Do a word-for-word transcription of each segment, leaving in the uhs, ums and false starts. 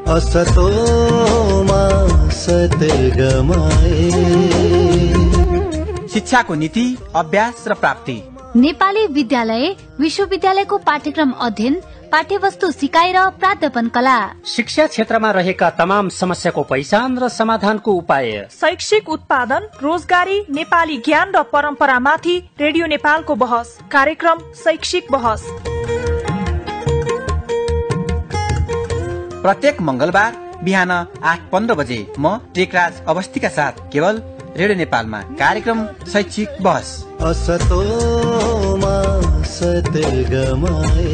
असतो मा सद्गमय। शिक्षाको नीति, अभ्यास र प्राप्ति। नेपाली विद्यालय विश्वविद्यालयको पाठ्यक्रम अध्ययन, पाठ्यवस्तु सिकाइ र प्राध्यापन कला। शिक्षा क्षेत्रमा रहेका तमाम समस्याको पहिचान र समाधानको उपाय। शैक्षिक उत्पादन, रोजगारी, नेपाली ज्ञान र परम्परामाथि रेडियो नेपालको बहस। कार्यक्रम शैक्षिक बहस प्रत्येक मंगलबार बिहान आठ पन्ध्र बजे म टेकराज अवस्थीका साथ केवल रेडियो नेपालमा कार्यक्रम शैक्षिक बहस। असतो मा सद्गमय।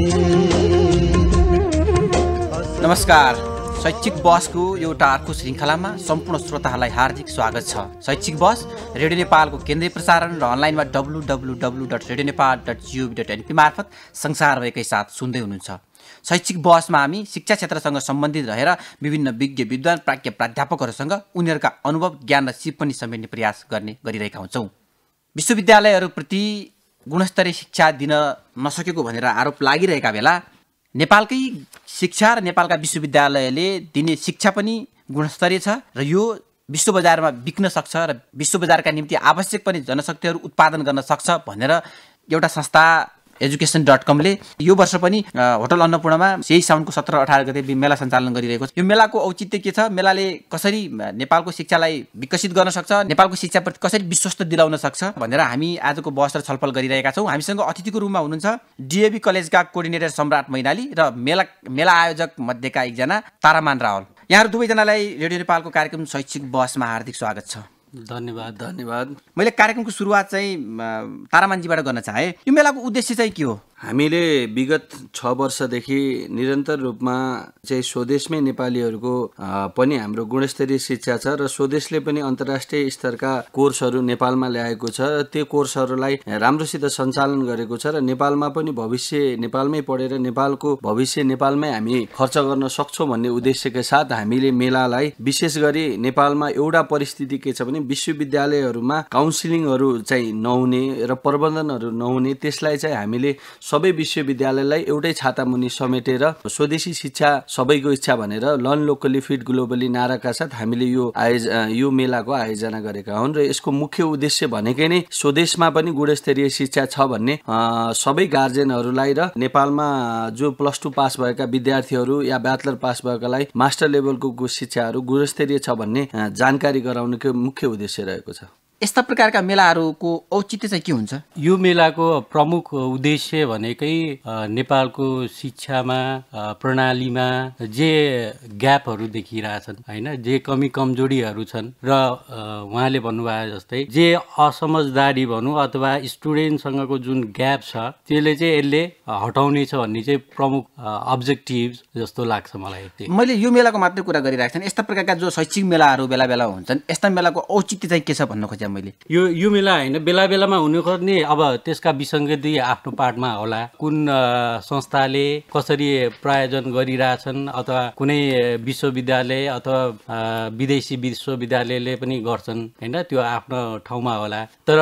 नमस्कार, शैक्षिक बहसको एउटा अर्को श्रृङ्खलामा सम्पूर्ण श्रोताहरूलाई हार्दिक स्वागत छ। शैक्षिक बहस रेडियो नेपालको केन्द्रीय प्रसारण र अनलाइनमा W W W dot radio Nepal dot GOV dot NP मार्फत संसारभरिकै साथ सुन्दै हुनुहुन्छ। शैक्षिक बहसमा हामी शिक्षा क्षेत्रसँग सम्बन्धित रहेर विभिन्न विज्ञ विद्वान प्राज्ञ प्राध्यापकहरूसँग उनीहरूका अनुभव, ज्ञान र सिप पनि समेट्ने प्रयास गर्ने गरिरहेका हुन्छौँ। विश्वविद्यालयहरूप्रति गुणस्तरीय शिक्षा दिन नसकेको भनेर आरोप लागिरहेका बेला नेपालकै शिक्षा र नेपालका विश्वविद्यालयले दिने शिक्षा पनि गुणस्तरीय छ र यो विश्व बजारमा बिक्न सक्छ र विश्व बजारका निम्ति आवश्यक पनि जनशक्तिहरू उत्पादन गर्न सक्छ भनेर एउटा संस्था एजुकेसन डट कमले यो वर्ष पनि होटल अन्नपूर्णमा यही साउनको सत्र अठार गते मेला सञ्चालन गरिरहेको छ। यो मेलाको औचित्य के छ, मेलाले कसरी नेपालको शिक्षालाई विकसित गर्न सक्छ, नेपालको शिक्षाप्रति कसरी विश्वस्त दिलाउन सक्छ भनेर हामी आजको बहस र छलफल गरिरहेका छौँ। हामीसँग अतिथिको रूपमा हुनुहुन्छ डिएभी कलेजका कोअर्डिनेटर सम्राट मैनाली र मेला मेला आयोजक मध्येका एकजना तारामान रावल। यहाँहरू दुवैजनालाई रेडियो नेपालको कार्यक्रम शैक्षिक बहसमा हार्दिक स्वागत छ। धन्यवाद धन्यवाद। मैले कार्यक्रमको सुरुवात चाहिँ तारामानजीबाट गर्न चाहे। यो मेलाको उद्देश्य चाहिँ के हो? हामीले विगत छ वर्षदेखि निरन्तर रूपमा चाहिँ स्वदेशमै नेपालीहरूको पनि हाम्रो गुणस्तरीय शिक्षा छ र स्वदेशले पनि अन्तर्राष्ट्रिय स्तरका कोर्सहरू नेपालमा ल्याएको छ र त्यो कोर्सहरूलाई राम्रोसित सञ्चालन गरेको छ र नेपालमा पनि भविष्य नेपालमै पढेर नेपालको भविष्य नेपालमै हामी खर्च गर्न सक्छौँ भन्ने उद्देश्यका साथ हामीले मेलालाई विशेष गरी नेपालमा एउटा परिस्थिति के छ भने विश्वविद्यालयहरूमा काउन्सिलिङहरू चाहिँ नहुने र प्रबन्धनहरू नहुने, त्यसलाई चाहिँ हामीले सबै विश्वविद्यालयलाई एउटै छातामुनि समेटेर स्वदेशी शिक्षा सबैको इच्छा भनेर लर्न लोकली फिट ग्लोबली नाराका साथ हामीले यो आयोज यो मेलाको आयोजना गरेका हुन् र यसको मुख्य उद्देश्य भनेकै नै स्वदेशमा पनि गुणस्तरीय शिक्षा छ भन्ने सबै गार्जेनहरूलाई र नेपालमा जो प्लस टू पास भएका विद्यार्थीहरू या ब्याचलर पास भएकालाई मास्टर लेभलको शिक्षाहरू गुणस्तरीय छ भन्ने जानकारी गराउनुको मुख्य उद्देश्य रहेको छ। यस्ता प्रकारका मेलाहरूको औचित्य चाहिँ के हुन्छ? यो मेलाको प्रमुख उद्देश्य भनेकै नेपालको शिक्षामा प्रणालीमा जे ग्यापहरू देखिरहेछन् होइन, जे कमी कमजोरीहरू छन् र उहाँले भन्नुभयो जस्तै जे असमझदारी भनौँ अथवा स्टुडेन्टसँगको जुन ग्याप छ त्यसले चाहिँ यसले हटाउने छ भन्ने चाहिँ प्रमुख अब्जेक्टिभ जस्तो लाग्छ मलाई। मैले यो मेलाको मात्रै कुरा गरिरहेको छैन, यस्ता प्रकारका जो शैक्षिक मेलाहरू बेला बेला हुन्छन् यस्ता मेलाको औचित्य चाहिँ के छ भन्नु खोजेँ मैले। यो यो मेला होइन, बेला बेलामा हुनुपर्ने अब त्यसका विसङ्गति आफ्नो पार्टमा होला। कुन संस्थाले कसरी प्रायोजन गरिरहेछन् अथवा कुनै विश्वविद्यालय अथवा विदेशी विश्वविद्यालयले पनि गर्छन् होइन, त्यो आफ्नो ठाउँमा होला। तर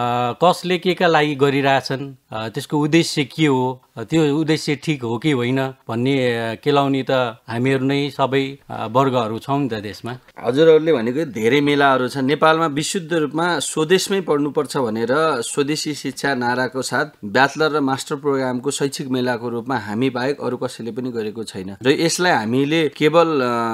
कसले के का लागि गरिरहेछन्, त्यसको उद्देश्य के हो, त्यो उद्देश्य ठिक हो कि होइन भन्ने केलाउने त हामीहरू नै सबै वर्गहरू छौँ नि त देशमा। हजुरहरूले भनेको धेरै मेलाहरू छन् नेपालमा। विशुद्ध रूपमा स्वदेशमै पढ्नुपर्छ भनेर स्वदेशी शिक्षा नाराको साथ ब्याचलर र मास्टर प्रोग्रामको शैक्षिक मेलाको रूपमा हामी बाहेक अरू कसैले पनि गरेको छैन र यसलाई हामीले केवल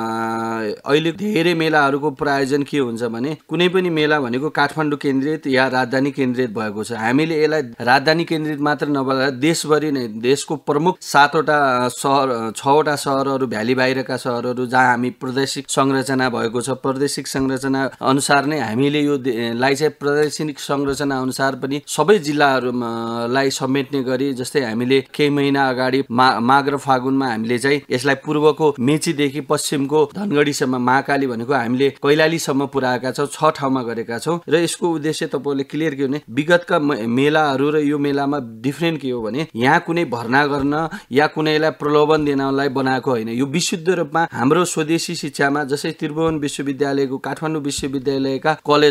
अहिले धेरै मेलाहरूको प्रायोजन के हुन्छ भने कुनै पनि मेला भनेको काठमाडौँ केन्द्रित या राजधानी केन्द्रित भएको छ। हामीले यसलाई राजधानी केन्द्रित मात्र नभएर देशभरि नै देशको प्रमुख सातवटा सहर छवटा सहरहरू भ्याली बाहिरका सहरहरू जहाँ हामी प्रादेशिक संरचना भएको छ, प्रादेशिक संरचना अनुसार नै हामीले यो लाई चाहिँ प्रादेशिक संरचना अनुसार पनि सबै जिल्लाहरूलाई समेट्ने गरी, जस्तै हामीले केही महिना अगाडि मा माघ र फागुनमा हामीले चाहिँ यसलाई पूर्वको मेचीदेखि पश्चिमको धनगढीसम्म महाकाली भनेको हामीले कैलालीसम्म पुर्याएका छौँ, छ ठाउँमा गरेका छौँ। र यसको उद्देश्य तपाईँले क्लियर के भने विगतका मेलाहरू र यो मेलामा डिफ्रेन्ट के हो भने यहाँ कुनै भर्ना गर्न या कुनैलाई प्रलोभन दिनलाई बनाएको होइन। यो विशुद्ध रूपमा हाम्रो स्वदेशी शिक्षामा जस्तै त्रिभुवन विश्वविद्यालयको काठमाडौँ विश्वविद्यालयका कलेजहरू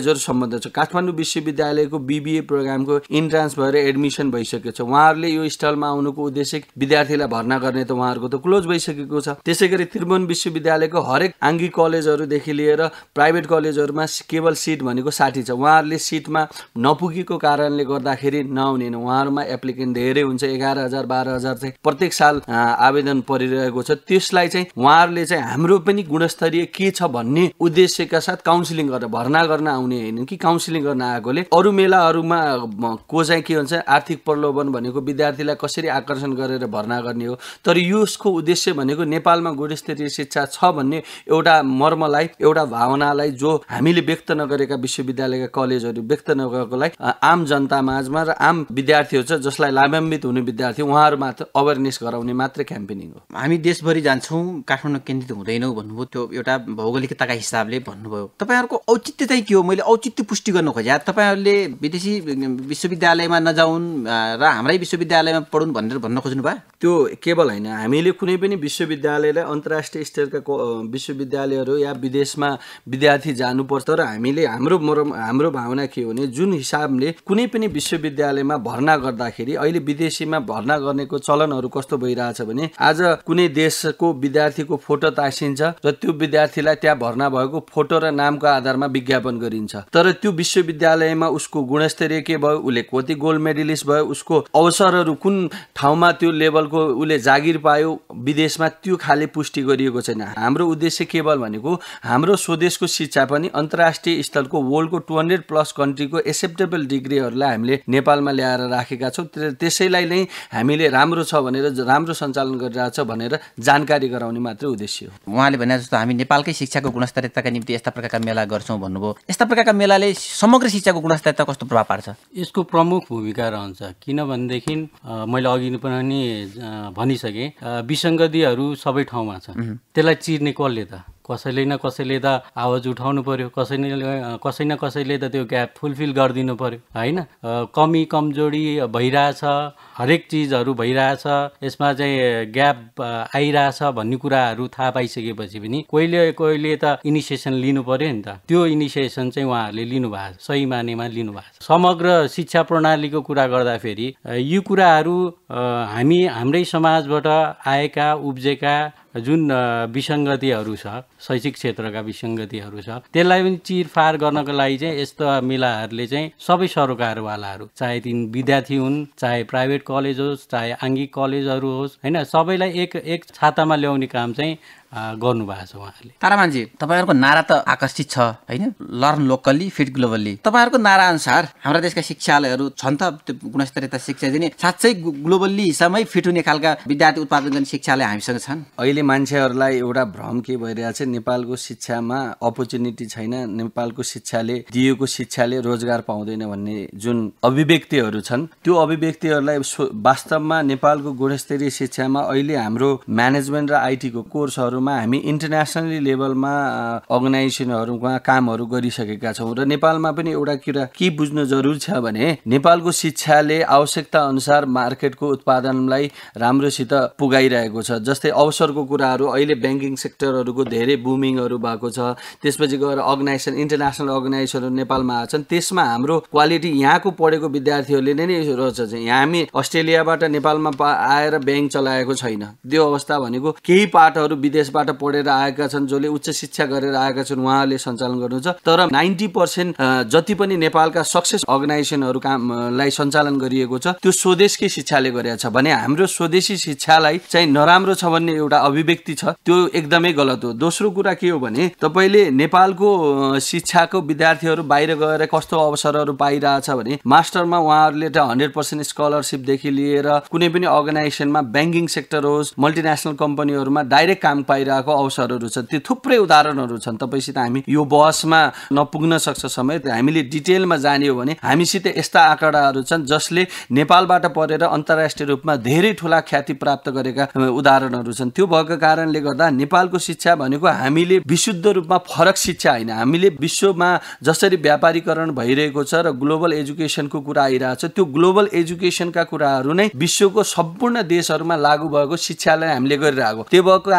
सम्बन्ध छ। काठमाडौँ विश्वविद्यालयको बीबीए प्रोग्रामको इन्ट्रान्स भएर एडमिसन भइसकेको छ। उहाँहरूले यो स्टलमा आउनुको उद्देश्य विद्यार्थीलाई भर्ना गर्ने त उहाँहरूको त क्लोज भइसकेको छ। त्यसै गरी त्रिभुवन विश्वविद्यालयको हरेक आङ्गिक कलेजहरूदेखि लिएर प्राइभेट कलेजहरूमा केवल सिट भनेको साठी छ। उहाँहरूले सिटमा नपुगेको कारणले गर्दाखेरि नआउने, उहाँहरूमा एप्लिकेन्ट धेरै हुन्छ, एघार हजार बाह्र हजार चाहिँ प्रत्येक साल आवेदन परिरहेको छ। त्यसलाई चाहिँ उहाँहरूले चाहिँ हाम्रो पनि गुणस्तरीय के छ भन्ने उद्देश्यका साथ काउन्सिलिङ गरेर भर्ना गर्न आउने होइन कि काउन्सिलिङ गर्न आएकोले अरू मेलाहरूमा को चाहिँ के हुन्छ आर्थिक प्रलोभन भनेको विद्यार्थीलाई कसरी आकर्षण गरेर भर्ना गर्ने हो। तर यसको उद्देश्य भनेको नेपालमा गुणस्तरीय शिक्षा छ भन्ने एउटा मर्मलाई, एउटा भावनालाई जो हामीले व्यक्त नगरेका विश्वविद्यालयका कलेजहरू व्यक्त नगरेकोलाई आम जनता माझमा र आम विद्यार्थीहरू छ जसलाई लाभान्वित हुने विद्यार्थी उहाँहरूमा अवेरनेस गराउने मात्र क्याम्पेनिङ हो। हामी देशभरि जान्छौँ, काठमाडौँ केन्द्रित हुँदैनौँ भन्नुभयो, त्यो एउटा भौगोलिकताका हिसाबले भन्नुभयो। तपाईँहरूको औचित्य चाहिँ के हो? मैले औचित्य पुष्टि गर्नु खोजेँ। तपाईँहरूले विदेशी विश्वविद्यालयमा नजाउन् र हाम्रै विश्वविद्यालयमा पढुन् भनेर भन्न खोज्नु भयो? त्यो केवल होइन, हामीले कुनै पनि विश्वविद्यालयलाई अन्तर्राष्ट्रिय स्तरका विश्वविद्यालयहरू या विदेशमा विद्यार्थी जानुपर्छ। तर हामीले हाम्रो मरम हाम्रो भावना के हो भने जुन हिसाबले कुनै पनि विश्वविद्यालयमा भर्ना गर्दाखेरि अहिले विदेशीमा भर्ना गर्नेको चलनहरू कस्तो भइरहेछ भने आज कुनै देशको विद्यार्थीको फोटो तासिन्छ र त्यो विद्यार्थीलाई त्यहाँ भर्ना भएको फोटो र नामको आधारमा विज्ञापन गरिन्छ। तर त्यो विश्वविद्यालयमा उसको गुणस्तरीय के भयो, उसले कति गोल्ड मेडलिस्ट भयो, उसको अवसरहरू कुन ठाउँमा त्यो लेभलको उसले जागिर पायो विदेशमा, त्यो खाले पुष्टि गरिएको छैन। हाम्रो उद्देश्य केवल भनेको हाम्रो स्वदेशको शिक्षा पनि अन्तर्राष्ट्रिय स्तरको वर्ल्डको टु हन्ड्रेड प्लस कन्ट्रीको एक्सेप्टेबल डिग्रीहरूलाई हामीले नेपालमा ल्याएर राखेका छौँ। त्यसैलाई नै हामीले राम्रो छ भनेर, राम्रो सञ्चालन गरिरहेछ भनेर जानकारी गराउने मात्रै उद्देश्य हो। उहाँले भने जस्तो हामी नेपालकै शिक्षाको गुणस्तरीयताका निम्ति यस्ता प्रकारका मेला गर्छौँ भन्नुभयो। यस्ता प्रकारका मेलाले समग्र शिक्षाको गुणस्तरीयता कस्तो प्रभाव पार्छ? यसको प्रमुख भूमिका रहन्छ, किनभनेदेखि मैले अघि पनि भनिसकेँ विसङ्गतिहरू सबै ठाउँमा छ। त्यसलाई चिर्ने कसले त? कसैले न कसैले त आवाज उठाउनु पर्यो, कसैले कसै न कसैले त त्यो ग्याप फुलफिल गरिदिनु पर्यो होइन। कमी कमजोरी भइरहेछ, हरेक चिजहरू भइरहेछ, यसमा चाहिँ ग्याप आइरहेछ भन्ने कुराहरू थाहा पाइसकेपछि पनि कोहीले कोहीले त इनिसिएसन लिनु पर्यो नि त। त्यो इनिसिएसन चाहिँ उहाँहरूले लिनुभएको छ, सही मानेमा लिनुभएको छ। समग्र शिक्षा प्रणालीको कुरा गर्दाखेरि यो कुराहरू हामी हाम्रै समाजबाट आएका उब्जेका जुन विसङ्गतिहरू छ, शैक्षिक क्षेत्रका विसङ्गतिहरू छ, त्यसलाई पनि चिरफार गर्नको लागि चाहिँ यस्ता मेलाहरूले चाहिँ सबै सरोकारवालाहरू, चाहे ती विद्यार्थी हुन्, चाहे प्राइभेट कलेज होस्, चाहे आङ्गिक कलेजहरू होस् होइन, सबैलाई एक एक छातामा ल्याउने काम चाहिँ गर्नुभएको छ उहाँहरूले। तारामानजी, तपाईँहरूको नारा त आकर्षित छ होइन, लर्न लोकल्ली फिट ग्लोबल्ली। तपाईँहरूको नारा अनुसार हाम्रा देशका शिक्षालयहरू छन् त त्यो गुणस्तरीयता शिक्षा दिने, साँच्चै ग्लोबल्ली हिसाबमै फिट हुने खालका विद्यार्थी उत्पादन गर्ने शिक्षालय हामीसँग छन्? अहिले मान्छेहरूलाई एउटा भ्रम के भइरहेछ, नेपालको शिक्षामा अपर्च्युनिटी छैन, नेपालको शिक्षाले दिएको शिक्षाले रोजगार पाउँदैन भन्ने जुन अभिव्यक्तिहरू छन्, त्यो अभिव्यक्तिहरूलाई वास्तवमा नेपालको गुणस्तरीय शिक्षामा अहिले हाम्रो म्यानेजमेन्ट र आइटीको कोर्सहरूमा हामी इन्टरनेसनली लेभलमा अर्गनाइजेसनहरूमा कामहरू गरिसकेका छौँ। र नेपालमा पनि एउटा कुरा के बुझ्नु जरुरी छ भने नेपालको शिक्षाले आवश्यकता अनुसार मार्केटको उत्पादनलाई राम्रोसित पुगाइरहेको छ। जस्तै अवसरको कुराहरू अहिले ब्याङ्किङ सेक्टरहरूको धेरै बुमिङहरू भएको छ। त्यसपछि गएर अर्गनाइजेसन इन्टरनेसनल अर्गनाइजेसनहरू नेपालमा आछन्, त्यसमा हाम्रो क्वालिटी यहाँको पढेको विद्यार्थीहरूले नै नै रहेछ। यहाँ हामी अस्ट्रेलियाबाट नेपालमा आएर ब्याङ्क चलाएको छैन। त्यो अवस्था भनेको केही पाठहरू विदेशबाट पढेर आएका छन्, जसले उच्च शिक्षा गरेर आएका छन्, उहाँहरूले सञ्चालन गर्नुहुन्छ। तर नाइन्टी पर्सेन्ट जति पनि नेपालका सक्सेस अर्गनाइजेसनहरू कामलाई सञ्चालन गरिएको छ त्यो स्वदेशकै शिक्षाले गरेको छ भने हाम्रो स्वदेशी शिक्षालाई चाहिँ नराम्रो छ भन्ने एउटा अभिव्यक्ति छ, त्यो एकदमै गलत हो। दोस्रो कुरा के हो भने तपाईँले नेपालको शिक्षाको विद्यार्थीहरू बाहिर गएर कस्तो अवसरहरू पाइरहेछ भने मास्टरमा उहाँहरूले त हन्ड्रेड पर्सेन्ट स्कलरसिपदेखि लिएर कुनै पनि अर्गनाइजेसनमा ब्याङ्किङ सेक्टर होस्, मल्टिनेसनल कम्पनीहरूमा डाइरेक्ट काम पाइरहेको अवसरहरू छ। त्यो थुप्रै उदाहरणहरू छन्। तपाईँसित हामी यो बहसमा नपुग्न सक्छ समेत, हामीले डिटेलमा जाने हो भने हामीसित यस्ता आँकडाहरू छन् जसले नेपालबाट पढेर अन्तर्राष्ट्रिय रूपमा धेरै ठुला ख्याति प्राप्त गरेका उदाहरणहरू छन्। त्यो भएको कारणले गर्दा नेपालको शिक्षा भनेको हामीले विशुद्ध रूपमा फरक शिक्षा होइन, हामीले विश्वमा जसरी व्यापारीकरण भइरहेको छ र ग्लोबल एजुकेसनको कुरा आइरहेको छ, त्यो ग्लोबल एजुकेसनका कुराहरू नै विश्वको सम्पूर्ण देशहरूमा लागू भएको शिक्षालाई हामीले गरिरहेको। त्यो भएको कारणले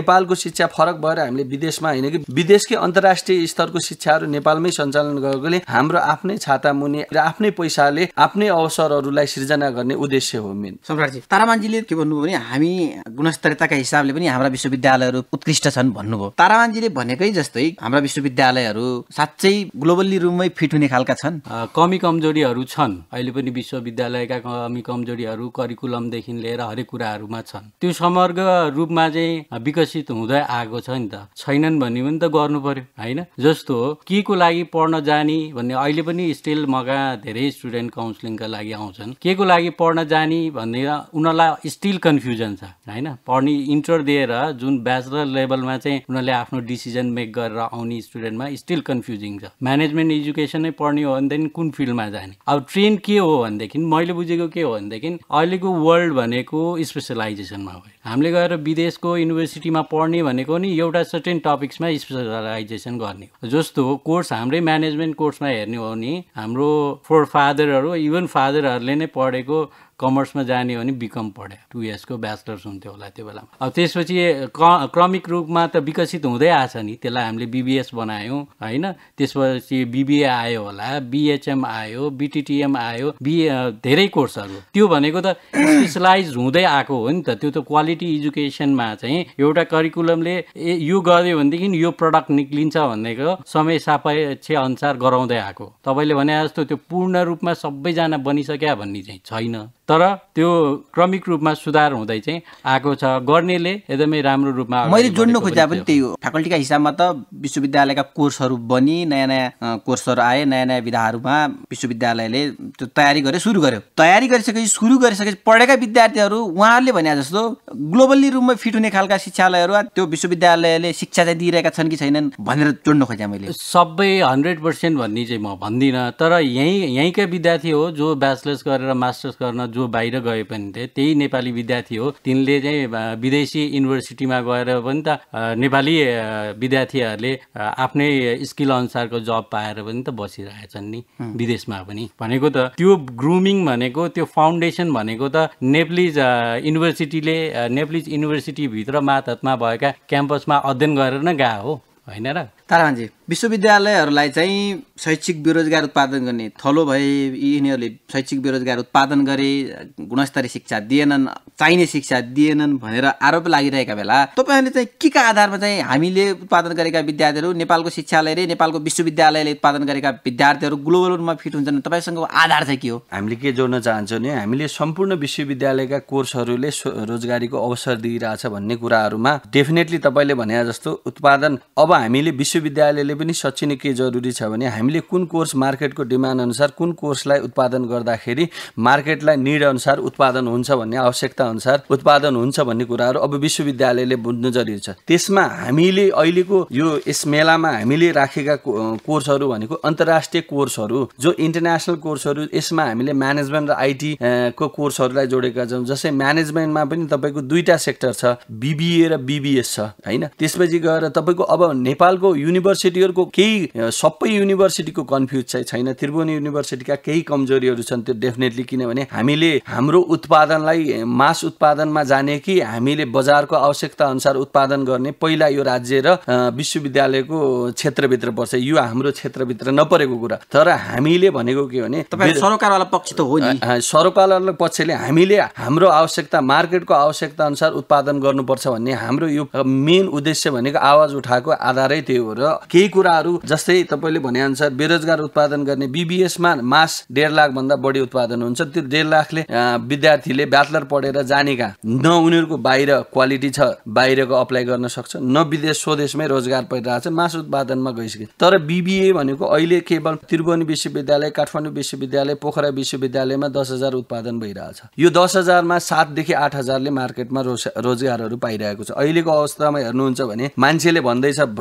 नेपालको शिक्षा फरक भएर हामीले विदेशमा होइन कि विदेशकै अन्तर्राष्ट्रिय स्तरको शिक्षाहरू नेपालमै सञ्चालन गरेकोले हाम्रो आफ्नै छाता मुनि र आफ्नै पैसाले आफ्नै अवसरहरूलाई सृजना गर्ने उद्देश्य हो मेन। सम्राटजी, तारामानजीले के भन्नुभयो भने हामी गुणस्तरीयताका हिसाबले पनि हाम्रा विश्वविद्यालयहरू उत्कृष्ट छन् भन्नुभयो। तारामानजीले भनेकै जस्तै हाम्रा विश्वविद्यालयहरू साँच्चै ग्लोबल्ली रूपमै फिट हुने खालका छन्? कमी कमजोरीहरू छन्, अहिले पनि विश्वविद्यालयका कमी कमजोरीहरू करिकुलमदेखि लिएर हरेक कुराहरूमा छन्। त्यो समग्र रूपमा चाहिँ विकसित हुँदै आएको छ नि त, छैनन् भन्ने पनि त गर्नु पर्यो होइन। जस्तो के को लागि पढ्न जाने भन्ने अहिले पनि स्टिल मगा धेरै स्टुडेन्ट काउन्सिलिङका लागि आउँछन्। के को लागि पढ्न जाने भन्ने उनीहरूलाई स्टिल कन्फ्युजन छ होइन। पढ्ने इन्टर दिएर जुन ब्याचलर लेभलमा चाहिँ उनीहरूले आफ्नो डिसिजन मेक गरेर आउने स्टुडेन्टमा स्टिल कन्फ्युजिङ छ। म्यानेजमेन्ट एजुकेसनै पढ्ने हो भनेदेखि कुन फिल्डमा जाने? अब ट्रेन्ड के हो भनेदेखि मैले बुझेको के हो भनेदेखि अहिलेको वर्ल्ड भनेको स्पेसलाइजेसनमा हो। हामीले गएर विदेशको युनिभर्सिटीमा पढ्ने भनेको नि एउटा सर्टेन टपिक्समा स्पेसलाइजेसन गर्ने हो। जस्तो कोर्स हाम्रै म्यानेजमेन्ट कोर्समा हेर्ने हो भने हाम्रो फोर फादरहरू इभन फादरहरूले नै पढेको कमर्समा जाने हो भने बिकम पढ्यो, टु इयर्सको ब्याचलर्स हुन्थ्यो होला त्यो बेलामा। अब त्यसपछि क्रमिक रूपमा त विकसित हुँदै आएछ नि, त्यसलाई हामीले बिबिएस बनायौँ होइन। त्यसपछि बिबिए आयो होला, बिएचएम आयो, बिटिटिएम आयो, बि धेरै कोर्सहरू। त्यो भनेको त स्पेसलाइज हुँदै आएको हो नि त। त्यो त क्वालिटी एजुकेसनमा चाहिँ एउटा करिकुलमले यो गर्यो भनेदेखि यो प्रडक्ट निक्लिन्छ भनेको समय सापेक्ष अनुसार गराउँदै आएको। तपाईँले भने जस्तो त्यो पूर्ण रूपमा सबैजना बनिसक्या भन्ने चाहिँ छैन, तर त्यो क्रमिक रूपमा सुधार हुँदै चाहिँ आएको छ। गर्नेले एकदमै राम्रो रूपमा मैले जोड्नु खोजेँ पनि त्यही हो। फ्याकल्टीका हिसाबमा त विश्वविद्यालयका कोर्सहरू बनी, नयाँ नयाँ कोर्सहरू आए, नयाँ नयाँ विधाहरूमा विश्वविद्यालयले त्यो तयारी गरे, सुरु गर्यो। तयारी गरिसकेपछि सुरु गरिसकेपछि पढेका विद्यार्थीहरू उहाँहरूले भने जस्तो ग्लोबल्ली रूपमा फिट हुने खालका शिक्षालयहरू त्यो विश्वविद्यालयले शिक्षा चाहिँ दिइरहेका छन् कि छैनन् भनेर जोड्नु खोजेँ मैले। सबै हन्ड्रेड पर्सेन्ट भन्ने चाहिँ म भन्दिनँ, तर यहीँ यहीँका विद्यार्थी हो जो ब्याचलर्स गरेर मास्टर्स गर्न जो बाहिर गए पनि थिए त्यही नेपाली विद्यार्थी हो। तिनले चाहिँ विदेशी युनिभर्सिटीमा गएर पनि त नेपाली विद्यार्थीहरूले आफ्नै स्किल अनुसारको जब पाएर पनि त बसिरहेछन् नि विदेशमा पनि। भनेको त त्यो ग्रुमिङ भनेको त्यो फाउन्डेसन भनेको त नेप्लिज युनिभर्सिटीले नेप्लिज युनिभर्सिटीभित्र मातहतमा भएका क्याम्पसमा अध्ययन गरेर नै गएको हो होइन र। तारामानजी, विश्वविद्यालयहरूलाई चाहिँ शैक्षिक बेरोजगार उत्पादन गर्ने थलो भए, यिनीहरूले शैक्षिक बेरोजगार उत्पादन गरे, गुणस्तरीय शिक्षा दिएनन्, चाहिने शिक्षा दिएनन् भनेर आरोप लागिरहेका बेला तपाईँहरूले चाहिँ के का आधारमा चाहिँ हामीले उत्पादन गरेका विद्यार्थीहरू, नेपालको शिक्षालयले नेपालको विश्वविद्यालयले उत्पादन गरेका विद्यार्थीहरू ग्लोबल रूपमा फिट हुन्छन्, तपाईँसँग आधार चाहिँ के हो? हामीले के जोड्न चाहन्छौँ भने हामीले सम्पूर्ण विश्वविद्यालयका कोर्सहरूले रोजगारीको अवसर दिइरहेछ भन्ने कुराहरूमा डेफिनेटली तपाईँले भने जस्तो उत्पादन अब हामीले विश्वविद्यालयले पनि सचिने के जरुरी छ भने हामीले कुन कोर्स मार्केटको डिमान्ड अनुसार कुन कोर्सलाई उत्पादन गर्दाखेरि मार्केटलाई निड अनुसार उत्पादन हुन्छ भन्ने आवश्यकता अनुसार उत्पादन हुन्छ भन्ने कुराहरू अब विश्वविद्यालयले बुझ्नु जरुरी छ। त्यसमा हामीले अहिलेको यो यस मेलामा हामीले राखेका कोर्सहरू भनेको अन्तर्राष्ट्रिय कोर्सहरू जो इन्टरनेसनल कोर्सहरू, यसमा हामीले म्यानेजमेन्ट र आइटी को कोर्सहरूलाई जोडेका छौँ। जस्तै म्यानेजमेन्टमा पनि तपाईँको दुईटा सेक्टर छ, बिबिए र बिबिएस छ होइन। त्यसपछि गएर तपाईँको अब नेपालको युनिभर्सिटीहरूको केही सबै युनिभर्सिटीको कन्फ्युज चाहिँ छैन, त्रिभुवन युनिभर्सिटीका केही कमजोरीहरू छन् त्यो डेफिनेटली। किनभने हामीले हाम्रो उत्पादनलाई मास उत्पादनमा जाने कि हामीले बजारको आवश्यकता अनुसार उत्पादन गर्ने, पहिला यो राज्य र विश्वविद्यालयको क्षेत्रभित्र पर्छ, यो हाम्रो क्षेत्रभित्र नपरेको कुरा। तर हामीले भनेको के भने सरकारवाला पक्ष त हो नि, सरकारवाला पक्षले हामीले हाम्रो आवश्यकता मार्केटको आवश्यकता अनुसार उत्पादन गर्नुपर्छ भन्ने हाम्रो यो मेन उद्देश्य भनेको आवाज उठाएको आधारै त्यो हो। र केही कुराहरू जस्तै तपाईँले भने अनुसार बेरोजगार उत्पादन गर्ने बिबिएसमा मास डेढ लाख भन्दा बढी उत्पादन हुन्छ। त्यो डेढ लाखले विद्यार्थीले ब्याचलर पढेर जानेका न उनीहरूको बाहिर क्वालिटी छ बाहिरको अप्लाई गर्न सक्छ, न विदेश स्वदेशमै रोजगार पाइरहेछ, मास उत्पादनमा गइसक्यो। तर बिबिए भनेको अहिले केवल त्रिभुवन विश्वविद्यालय, काठमाडौँ विश्वविद्यालय, पोखरा विश्वविद्यालयमा दस हजार उत्पादन भइरहेछ। यो दस हजारमा सातदेखि आठ हजारले मार्केटमा रोजगारहरू पाइरहेको छ। अहिलेको अवस्थामा हेर्नुहुन्छ भने मान्छेले भन्दैछ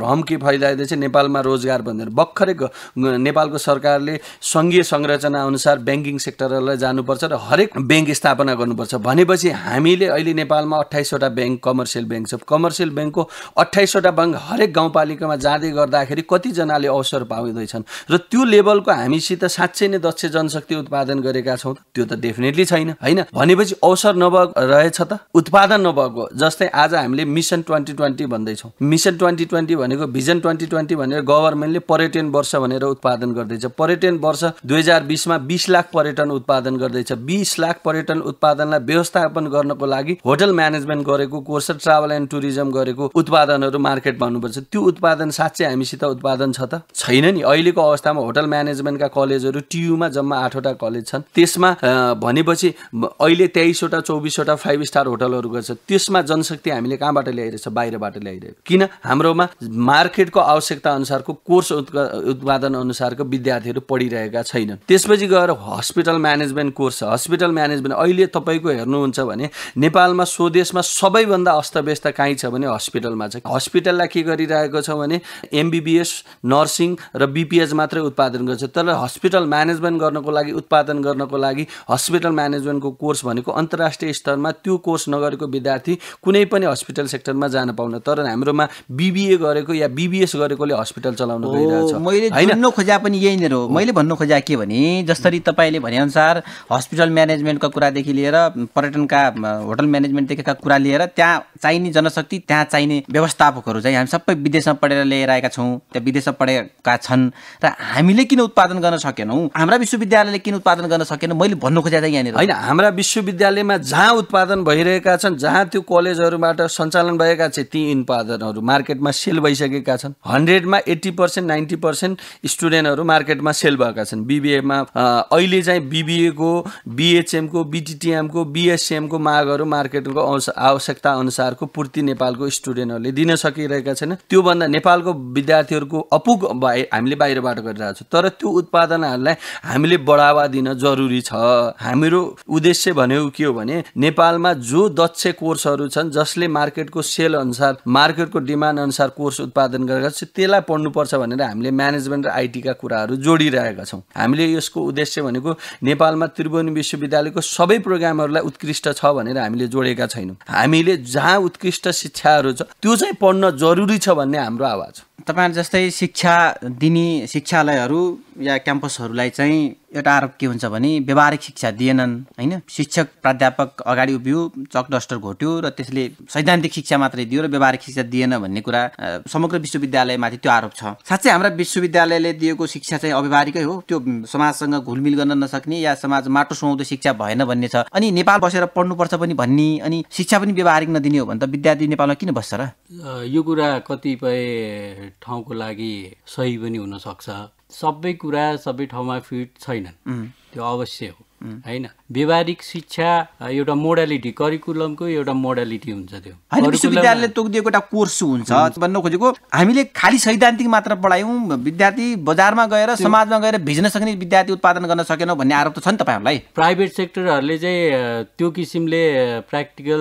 भ्रम के फैलाइदिएछ नेपालमा रोजगार भनेर। भर्खरै नेपालको सरकारले सङ्घीय संरचना अनुसार ब्याङ्किङ सेक्टरलाई जानुपर्छ र हरेक ब्याङ्क स्थापना गर्नुपर्छ भनेपछि हामीले अहिले नेपालमा अट्ठाइसवटा ब्याङ्क कमर्सियल ब्याङ्क छ। कमर्सियल ब्याङ्कको अट्ठाइसवटा ब्याङ्क हरेक गाउँपालिकामा जाँदै गर्दाखेरि कतिजनाले अवसर पाउँदैछन् र त्यो लेभलको हामीसित साँच्चै नै दक्ष जनशक्ति उत्पादन गरेका छौँ? त्यो त डेफिनेटली छैन होइन। भनेपछि अवसर नभएको रहेछ त, उत्पादन नभएको। जस्तै आज हामीले मिसन ट्वेन्टी ट्वेन्टी भन्दैछौँ। मिसन ट्वेन्टी ट्वेन्टी भनेको भिजन ट्वेन्टी ट्वेन्टी भनेर गभर्मेन्टले पर्यटन वर्ष भनेर उत्पादन गर्दैछ। पर्यटन वर्ष दुई हजार बिसमा बिस लाख पर्यटन उत्पादन गर्दैछ। बिस लाख पर्यटन उत्पादनलाई व्यवस्थापन गर्नको लागि होटल म्यानेजमेन्ट गरेको कोर्स र ट्राभल एन्ड टुरिज्म गरेको उत्पादनहरू मार्केटमा आउनुपर्छ। त्यो उत्पादन साँच्चै हामीसित उत्पादन छ त? छैन नि। अहिलेको अवस्थामा होटल म्यानेजमेन्टका कलेजहरू टियुमा जम्मा आठवटा कलेज छन्। त्यसमा भनेपछि अहिले तेइसवटा चौबिसवटा फाइभ स्टार होटलहरू गर्छ। त्यसमा जनशक्ति हामीले कहाँबाट ल्याइरहेछ? बाहिरबाट ल्याइरहेको। किन? हाम्रोमा मार्केटको आवश्यकता अनुसारको कोर्स उत्पादन अनुसारको विद्यार्थीहरू पढिरहेका छैनन्। त्यसपछि गएर हस्पिटल म्यानेजमेन्ट कोर्स छ। हस्पिटल म्यानेजमेन्ट अहिले तपाईँको हेर्नुहुन्छ भने नेपालमा स्वदेशमा सबैभन्दा अस्तव्यस्त कहीँ छ भने हस्पिटलमा छ। हस्पिटललाई के गरिरहेको छ भने एमबिबिएस नर्सिङ र बिपिएच मात्रै उत्पादन गर्छ। तर हस्पिटल म्यानेजमेन्ट गर्नको लागि उत्पादन गर्नको लागि हस्पिटल म्यानेजमेन्टको कोर्स भनेको अन्तर्राष्ट्रिय स्तरमा त्यो कोर्स नगरेको विद्यार्थी कुनै पनि हस्पिटल सेक्टरमा जान पाउन। तर हाम्रोमा बिबिए गरेको या बिबिएस गरेकोले हस्पिटल चलाउन गइरहेछ। मैले भन्नु खोजा पनि यही नै हो। मैले भन्नु खोजा के भने जसरी तपाईँले भनेअनुसार हस्पिटल म्यानेजमेन्टका कुरादेखि लिएर पर्यटनका होटल म्यानेजमेन्टदेखिका कुरा लिएर त्यहाँ चाहिने जनशक्ति, त्यहाँ चाहिने व्यवस्थापकहरू चाहिँ हामी सबै विदेशमा पढेर ल्याएर आएका छौँ। त्यहाँ विदेशमा पढेका छन् र हामीले किन उत्पादन गर्न सकेनौँ? हाम्रा विश्वविद्यालयले किन उत्पादन गर्न सकेन? मैले भन्नु खोजेको चाहिँ यहाँनिर होइन। हाम्रा विश्वविद्यालयमा जहाँ उत्पादन भइरहेका छन्, जहाँ त्यो कलेजहरूबाट सञ्चालन भएका छन्, ती उत्पादनहरू मार्केटमा सेल भइसकेका छन्। हन्ड्रेडमा एट्टी पर्सेन्ट नाइन्टी पर्सेन्ट स्टुडेन्टहरू मार्केटमा सेल भएका छन्। बिबिएमा अहिले चाहिँ बिबिएको, बिएचएमको, बिटिटिएमको, बिएससिएमको मागहरू मार्केटको आवश्यकता अनुसारको पूर्ति नेपालको स्टुडेन्टहरूले दिन सकिरहेका छैन। त्योभन्दा नेपालको विद्यार्थीहरूको अपुग हामीले बाहिरबाट गरिरहेको छौँ। तर त्यो उत्पादनहरूलाई हामीले बढावा दिन जरुरी छ। हाम्रो उद्देश्य भनेको के हो भने नेपालमा जो दक्ष कोर्सहरू छन्, जसले मार्केटको सेल अनुसार, मार्केटको डिमान्ड अनुसार कोर्स उत्पादन गरेका छ, त्यसलाई पढ्नुपर्छ भनेर हामीले म्यानेजमेन्ट र आइटीका कुराहरू जोडिरहेका छौँ। हामीले यसको उद्देश्य भनेको नेपालमा त्रिभुवन विश्वविद्यालयको सबै प्रोग्रामहरूलाई उत्कृष्ट छ भनेर हामीले जोडेका छैनौँ। हामीले जहाँ उत्कृष्ट शिक्षाहरू छ त्यो चाहिँ पढ्न जरुरी छ भन्ने हाम्रो आवाज। तपाईँ जस्तै शिक्षा दिने शिक्षालयहरू या क्याम्पसहरूलाई चाहिँ एउटा आरोप के हुन्छ भने व्यवहारिक शिक्षा दिएनन् होइन। शिक्षक प्राध्यापक अगाडि उभियो, चक डस्टर घोट्यो र त्यसले सैद्धान्तिक शिक्षा मात्रै दियो र व्यवहारिक शिक्षा दिएन भन्ने कुरा समग्र विश्वविद्यालयमाथि त्यो आरोप छ। साँच्चै हाम्रा विश्वविद्यालयले दिएको शिक्षा चाहिँ अव्यवहारिकै हो? त्यो समाजसँग घुलमिल गर्न नसक्ने या समाज माटो सुहाउँदो शिक्षा भएन भन्ने छ। अनि नेपाल बसेर पढ्नुपर्छ पनि भन्ने, अनि शिक्षा पनि व्यवहारिक नदिने हो भने त विद्यार्थी नेपालमा किन बस्छ र? यो कुरा कतिपय ठाउँको लागि सही पनि हुनसक्छ। सबै कुरा सबै ठाउँमा फिट छैनन्, त्यो अवश्य हो होइन। व्यवहारिक शिक्षा एउटा मोडालिटी, करिकुलमको एउटा मोडालिटी हुन्छ। त्यो विश्वविद्यालयले तोकिदिएको एउटा कोर्स हुन्छ भन्न खोजेको। हामीले खालि सैद्धान्तिक मात्र पढायौँ, विद्यार्थी बजारमा गएर समाजमा गएर भिज्न सक्ने विद्यार्थी उत्पादन गर्न सकेनौँ भन्ने आरोप त छ नि तपाईँहरूलाई। प्राइभेट सेक्टरहरूले चाहिँ त्यो किसिमले प्र्याक्टिकल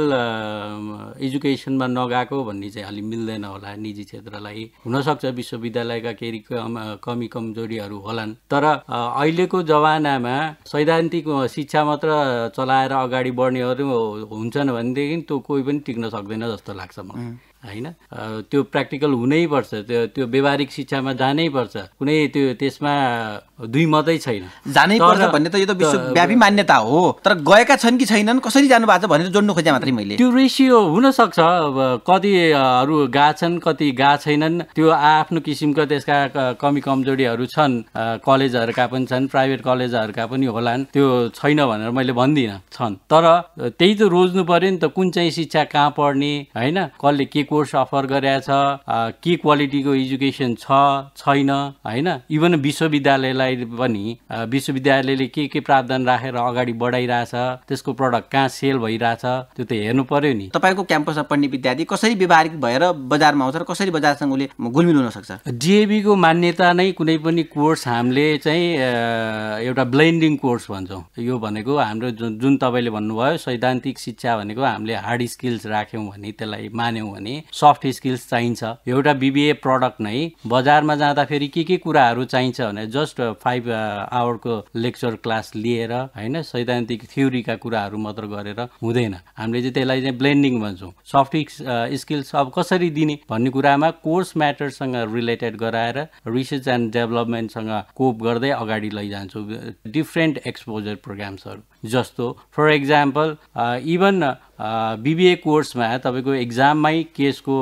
एजुकेसनमा नगएको भन्ने चाहिँ अलि मिल्दैन होला निजी क्षेत्रलाई। हुनसक्छ विश्वविद्यालयका केही कमी कमजोरीहरू होलान्, तर अहिलेको जमानामा सैद्धान्तिक शिक्षा मात्र चलाएर अगाडि बढ्नेहरू हुन्छन् भनेदेखि त्यो कोही पनि टिक्न सक्दैन जस्तो लाग्छ मलाई होइन। त्यो प्र्याक्टिकल हुनैपर्छ, त्यो त्यो व्यवहारिक शिक्षामा जानैपर्छ। कुनै त्यो त्यसमा दुई मात्रै छैन, जानै पर्छ भन्ने त यो त विश्वव्यापी मान्यता हो। तर गएका छन् कि छैनन्, कसरी जानु भएको छ भनेर जोड्नु खोजे मात्रै मैले। त्यो रेसियो हुनसक्छ, कतिहरू गएको छन् कति गएको छैनन्, त्यो आफ्नो किसिमको त्यसका कमी कमजोरीहरू छन्। कलेजहरूका पनि छन्, प्राइभेट कलेजहरूका पनि होलान्, त्यो छैन भनेर मैले भन्दिनँ, छन्। तर त्यही त रोज्नु पर्यो नि त, कुन चाहिँ शिक्षा कहाँ पढ्ने होइन, कसले के कोर्स अफर गरेछ, के क्वालिटीको एजुकेसन छ छैन होइन। इभन विश्वविद्यालयलाई पनि विश्वविद्यालयले के के प्रावधान राखेर अगाडि बढाइरहेछ, त्यसको प्रडक्ट कहाँ सेल भइरहेछ, त्यो त हेर्नु पर्यो नि। तपाईँको क्याम्पसमा पढ्ने विद्यार्थी कसरी व्यवहारिक भएर बजारमा आउँछ र कसरी बजारसँग उसले घुलमिल हुन सक्छ? डिएबीको मान्यता नै कुनै पनि कोर्स हामीले चाहिँ एउटा ब्लेन्डिङ कोर्स भन्छौँ। यो भनेको हाम्रो जुन जुन तपाईँले भन्नुभयो सैद्धान्तिक शिक्षा भनेको हामीले हार्ड स्किल्स राख्यौँ भने, त्यसलाई मान्यौँ भने सफ्ट स्किल्स चाहिन्छ। एउटा बिबिए प्रडक्ट नै बजारमा जाँदाखेरि के के कुराहरू चाहिन्छ भने जस्ट फाइभ आवरको लेक्चर क्लास लिएर होइन सैद्धान्तिक थ्योरीका कुराहरू मात्र गरेर हुँदैन। हामीले चाहिँ त्यसलाई चाहिँ ब्लेन्डिङ भन्छौँ। सफ्ट स्किल्स अब कसरी दिने भन्ने कुरामा कोर्स म्याटरसँग रिलेटेड गराएर रिसर्च एन्ड डेभलपमेन्टसँग कोप गर्दै अगाडि लैजान्छौँ। डिफ्रेन्ट एक्सपोजर प्रोग्राम्सहरू जस्तो फर इक्जाम्पल इभन बिबिए कोर्समा तपाईँको एक्जाममै केसको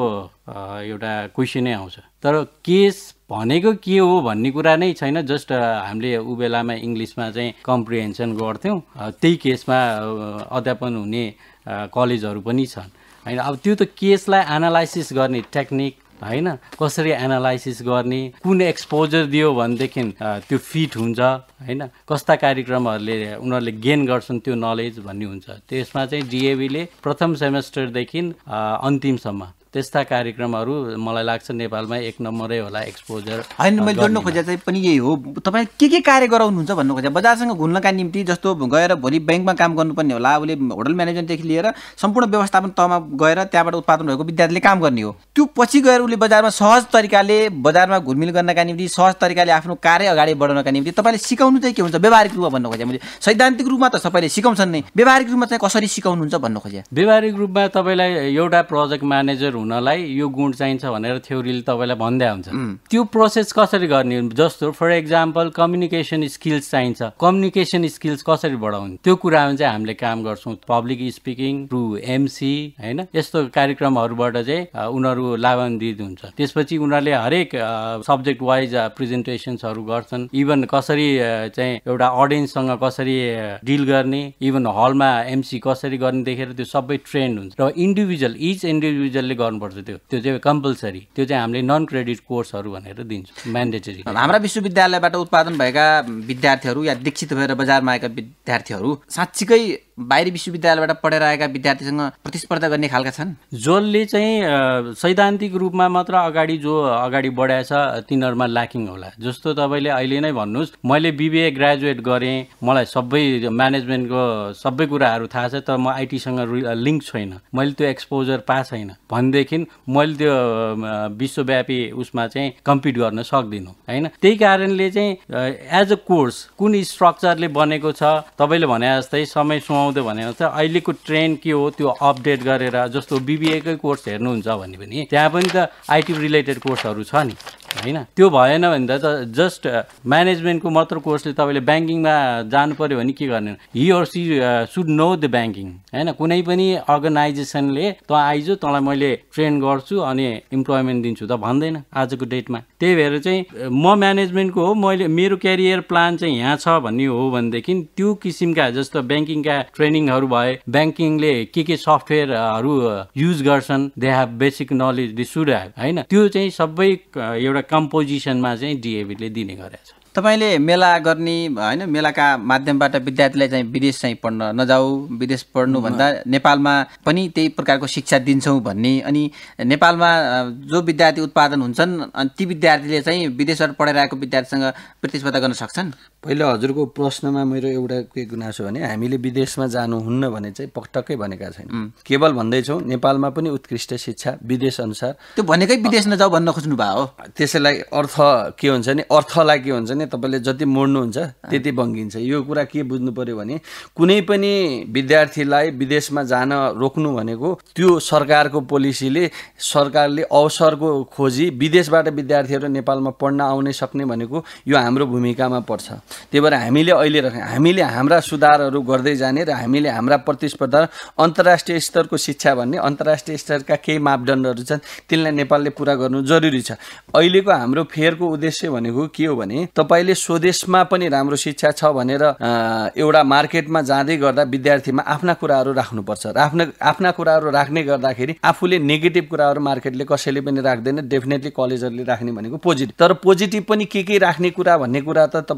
एउटा क्वेसनै आउँछ, तर केस भनेको के हो भन्ने कुरा नै छैन। जस्ट हामीले ऊ बेलामा इङ्ग्लिसमा चाहिँ कम्प्रिहेन्सन गर्थ्यौँ, त्यही केसमा अध्यापन हुने कलेजहरू पनि छन् होइन। अब त्यो त केसलाई एनालाइसिस गर्ने टेक्निक होइन, कसरी एनालाइसिस गर्ने, कुन एक्सपोजर दियो भनेदेखि त्यो फिट हुन्छ होइन, कस्ता कार्यक्रमहरूले उनीहरूले गेन गर्छन् त्यो नलेज भन्ने हुन्छ। त्यसमा चाहिँ डिएबीले प्रथम सेमेस्टरदेखि अन्तिमसम्म त्यस्ता कार्यक्रमहरू मलाई लाग्छ नेपालमा एक नम्बरै होला एक्सपोजर। होइन मैले जोड्न खोजेँ चाहिँ पनि यही हो, तपाईँ के के कार्य गराउनुहुन्छ भन्नु खोजेँ। बजारसँग घुल्नका निम्ति जस्तो गएर भोलि ब्याङ्कमा काम गर्नुपर्ने होला, उसले होटल म्यानेजमेन्टदेखि लिएर सम्पूर्ण व्यवस्थापन तहमा गएर त्यहाँबाट उत्पादन भएको विद्यार्थीले काम गर्ने हो। त्यो पछि गएर उसले बजारमा सहज तरिकाले बजारमा घुलमिल गर्नका निम्ति सहज तरिकाले आफ्नो कार्य अगाडि बढाउनका निम्ति तपाईँले सिकाउनु चाहिँ के हुन्छ व्यावहारिक रूपमा भन्नु खोजेँ मैले। सैद्धान्तिक रूपमा त सबैले सिकाउँछन् नै, व्यावहारिक रूपमा चाहिँ कसरी सिकाउनुहुन्छ भन्नु खोजेँ। व्यावहारिक रूपमा तपाईँलाई एउटा प्रोजेक्ट म्यानेजर हुनलाई यो गुण चाहिन्छ भनेर थ्योरीले तपाईँलाई भन्दै हुन्छ। त्यो प्रोसेस कसरी गर्ने, जस्तो फर इक्जाम्पल कम्युनिकेसन स्किल्स चाहिन्छ, कम्युनिकेसन स्किल्स कसरी बढाउने त्यो कुरामा चाहिँ हामीले काम गर्छौँ। पब्लिक स्पिकिङ थ्रु एमसी होइन, यस्तो कार्यक्रमहरूबाट चाहिँ उनीहरू लाभान्वित हुन्छ। त्यसपछि उनीहरूले हरेक सब्जेक्ट वाइज प्रेजेन्टेसन्सहरू गर्छन्, इभन कसरी चाहिँ एउटा अडियन्ससँग कसरी डिल गर्ने, इभन हलमा एमसी कसरी गर्ने देखेर त्यो सबै ट्रेन्ड हुन्छ। र इन्डिभिजुअल इच इन्डिभिजुअलले गर्नुपर्छ त्यो त्यो चाहिँ कम्पलसरी, त्यो चाहिँ हामीले नन क्रेडिट कोर्सहरू भनेर दिन्छौँ, म्यान्डेटरी। हाम्रा विश्वविद्यालयबाट उत्पादन भएका विद्यार्थीहरू या दीक्षित भएर बजारमा आएका विद्यार्थीहरू साँच्चीकै बाहिरी विश्वविद्यालयबाट पढेर आएका विद्यार्थीसँग प्रतिस्पर्धा गर्ने खालका छन्? जसले चाहिँ सैद्धान्तिक रूपमा मात्र अगाडि जो अगाडि बढाएछ तिनीहरूमा ल्याकिङ होला। जस्तो तपाईँले अहिले नै भन्नुहोस् मैले बिबिए ग्रेजुएट गरेँ, मलाई सबै म्यानेजमेन्टको सबै कुराहरू थाहा छ, तर म आइटीसँग लिङ्क छैन, मैले त्यो एक्सपोजर पाएको छैन भनेदेखि मैले त्यो विश्वव्यापी उसमा चाहिँ कम्पिट गर्न सक्दिनँ होइन। त्यही कारणले चाहिँ एज अ कोर्स कुन स्ट्रक्चरले बनेको छ, तपाईँले भने जस्तै समय सुहाउँदो भने जस्तै अहिलेको ट्रेन्ड के हो त्यो अपडेट गरेर, जस्तो बिबिएकै कोर्स हेर्नुहुन्छ भने पनि त्यहाँ पनि त आइटी रिलेटेड कोर्सहरू छ नि होइन। त्यो भएन भने त जस्ट म्यानेजमेन्टको मात्र कोर्सले तपाईँले ब्याङ्किङमा जानु पऱ्यो भने के गर्ने, he or she should know the banking होइन। कुनै पनि अर्गनाइजेसनले त आइज तँलाई मैले ट्रेन गर्छु अनि इम्प्लोइमेन्ट दिन्छु त भन्दैन आजको डेटमा। त्यही भएर चाहिँ म म्यानेजमेन्टको हो, मैले मेरो क्यारियर प्लान चाहिँ यहाँ छ भन्ने हो भनेदेखि त्यो किसिमका जस्तो ब्याङ्किङका ट्रेनिङहरू भए, ब्याङ्किङले के के सफ्टवेयरहरू युज गर्छन्, they have basic knowledge they should have होइन। त्यो चाहिँ सबै एउटा कम्पोजिसनमा चाहिँ डिएबीले दिने गरेछ। तपाईँले मेला गर्ने होइन, मेलाका माध्यमबाट विद्यार्थीलाई चाहिँ विदेश चाहिँ पढ्न नजाऊ, विदेश पढ्नुभन्दा नेपालमा पनि त्यही प्रकारको शिक्षा दिन्छौँ भन्ने, अनि नेपालमा जो विद्यार्थी उत्पादन हुन्छन् अनि ती विद्यार्थीले चाहिँ विदेशबाट पढेर आएको विद्यार्थीसँग प्रतिस्पर्धा गर्न सक्छन्। पहिला हजुरको प्रश्नमा मेरो एउटा के गुनासो भने हामीले विदेशमा जानुहुन्न भने चाहिँ पटक्कै भनेका छैन, केवल भन्दैछौँ नेपालमा पनि उत्कृष्ट शिक्षा विदेश अनुसार। त्यो भनेकै विदेश नजाऊ भन्न खोज्नु भयो हो। त्यसैलाई अर्थ के हुन्छ नि, अर्थलाई के हुन्छ नि, तपाईँले जति मोड्नुहुन्छ त्यति बङ्गिन्छ। यो कुरा के बुझ्नु पर्यो भने कुनै पनि विद्यार्थीलाई विदेशमा जान रोक्नु भनेको त्यो सरकारको पोलिसीले, सरकारले अवसरको खोजी विदेशबाट विद्यार्थीहरू नेपालमा पढ्न आउनै सक्ने भनेको यो हाम्रो भूमिकामा पर्छ। त्यही भएर हामीले अहिले हामीले हाम्रा सुधारहरू गर्दै जाने र हामीले हाम्रा प्रतिस्पर्धा अन्तर्राष्ट्रिय स्तरको शिक्षा भन्ने अन्तर्राष्ट्रिय स्तरका केही मापदण्डहरू छन्, तिनलाई नेपालले पुरा गर्नु जरुरी छ। अहिलेको हाम्रो फेयरको उद्देश्य भनेको के हो भने तपाईँले स्वदेशमा पनि राम्रो शिक्षा छ भनेर एउटा मार्केटमा जाँदै गर्दा विद्यार्थीमा आफ्ना कुराहरू राख्नुपर्छ। आफ्ना आफ्ना कुराहरू राख्ने गर्दाखेरि आफूले नेगेटिभ कुराहरू मार्केटले कसैले पनि राख्दैन, डेफिनेटली कलेजहरूले राख्ने भनेको पोजिटिभ। तर पोजिटिभ पनि के के राख्ने कुरा भन्ने कुरा त तपाईँको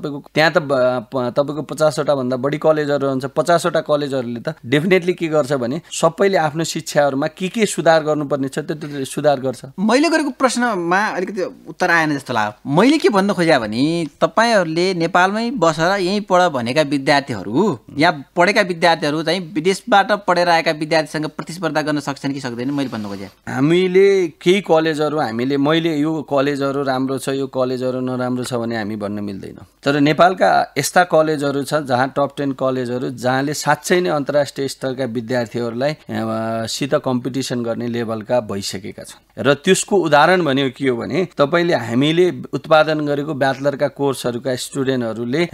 त्यहाँ त तपाईँको पचासवटा भन्दा बढी कलेजहरू हुन्छ। पचासवटा कलेजहरूले त डेफिनेटली के गर्छ भने सबैले आफ्नो शिक्षाहरूमा के के सुधार गर्नुपर्ने छ त्यो सुधार गर्छ। मैले गरेको प्रश्नमा अलिकति उत्तर आएन जस्तो लाग्यो। मैले के भन्न खोजेँ भने तपाईँहरूले नेपालमै बसेर यहीँ पढ भनेका विद्यार्थीहरू, यहाँ पढेका विद्यार्थीहरू चाहिँ विदेशबाट पढेर आएका विद्यार्थीसँग प्रतिस्पर्धा गर्न सक्छन् कि सक्दैन, मैले भन्न खोजेँ। हामीले केही कलेजहरू हामीले मैले यो कलेजहरू राम्रो छ यो कलेजहरू नराम्रो छ भने हामी भन्न मिल्दैन। तर नेपालका यस्ता कलेजहरू छ जहाँ टप टेन कलेजहरू जहाँले साँच्चै नै अन्तर्राष्ट्रिय स्तरका विद्यार्थीहरूलाई सित कम्पिटिसन गर्ने लेभलका भइसकेका छन्। र त्यसको उदाहरण भनेको के हो भने तपाईँले हामीले उत्पादन गरेको ब्याचलरका कोर्सहरूका स्टुडेन्टहरूले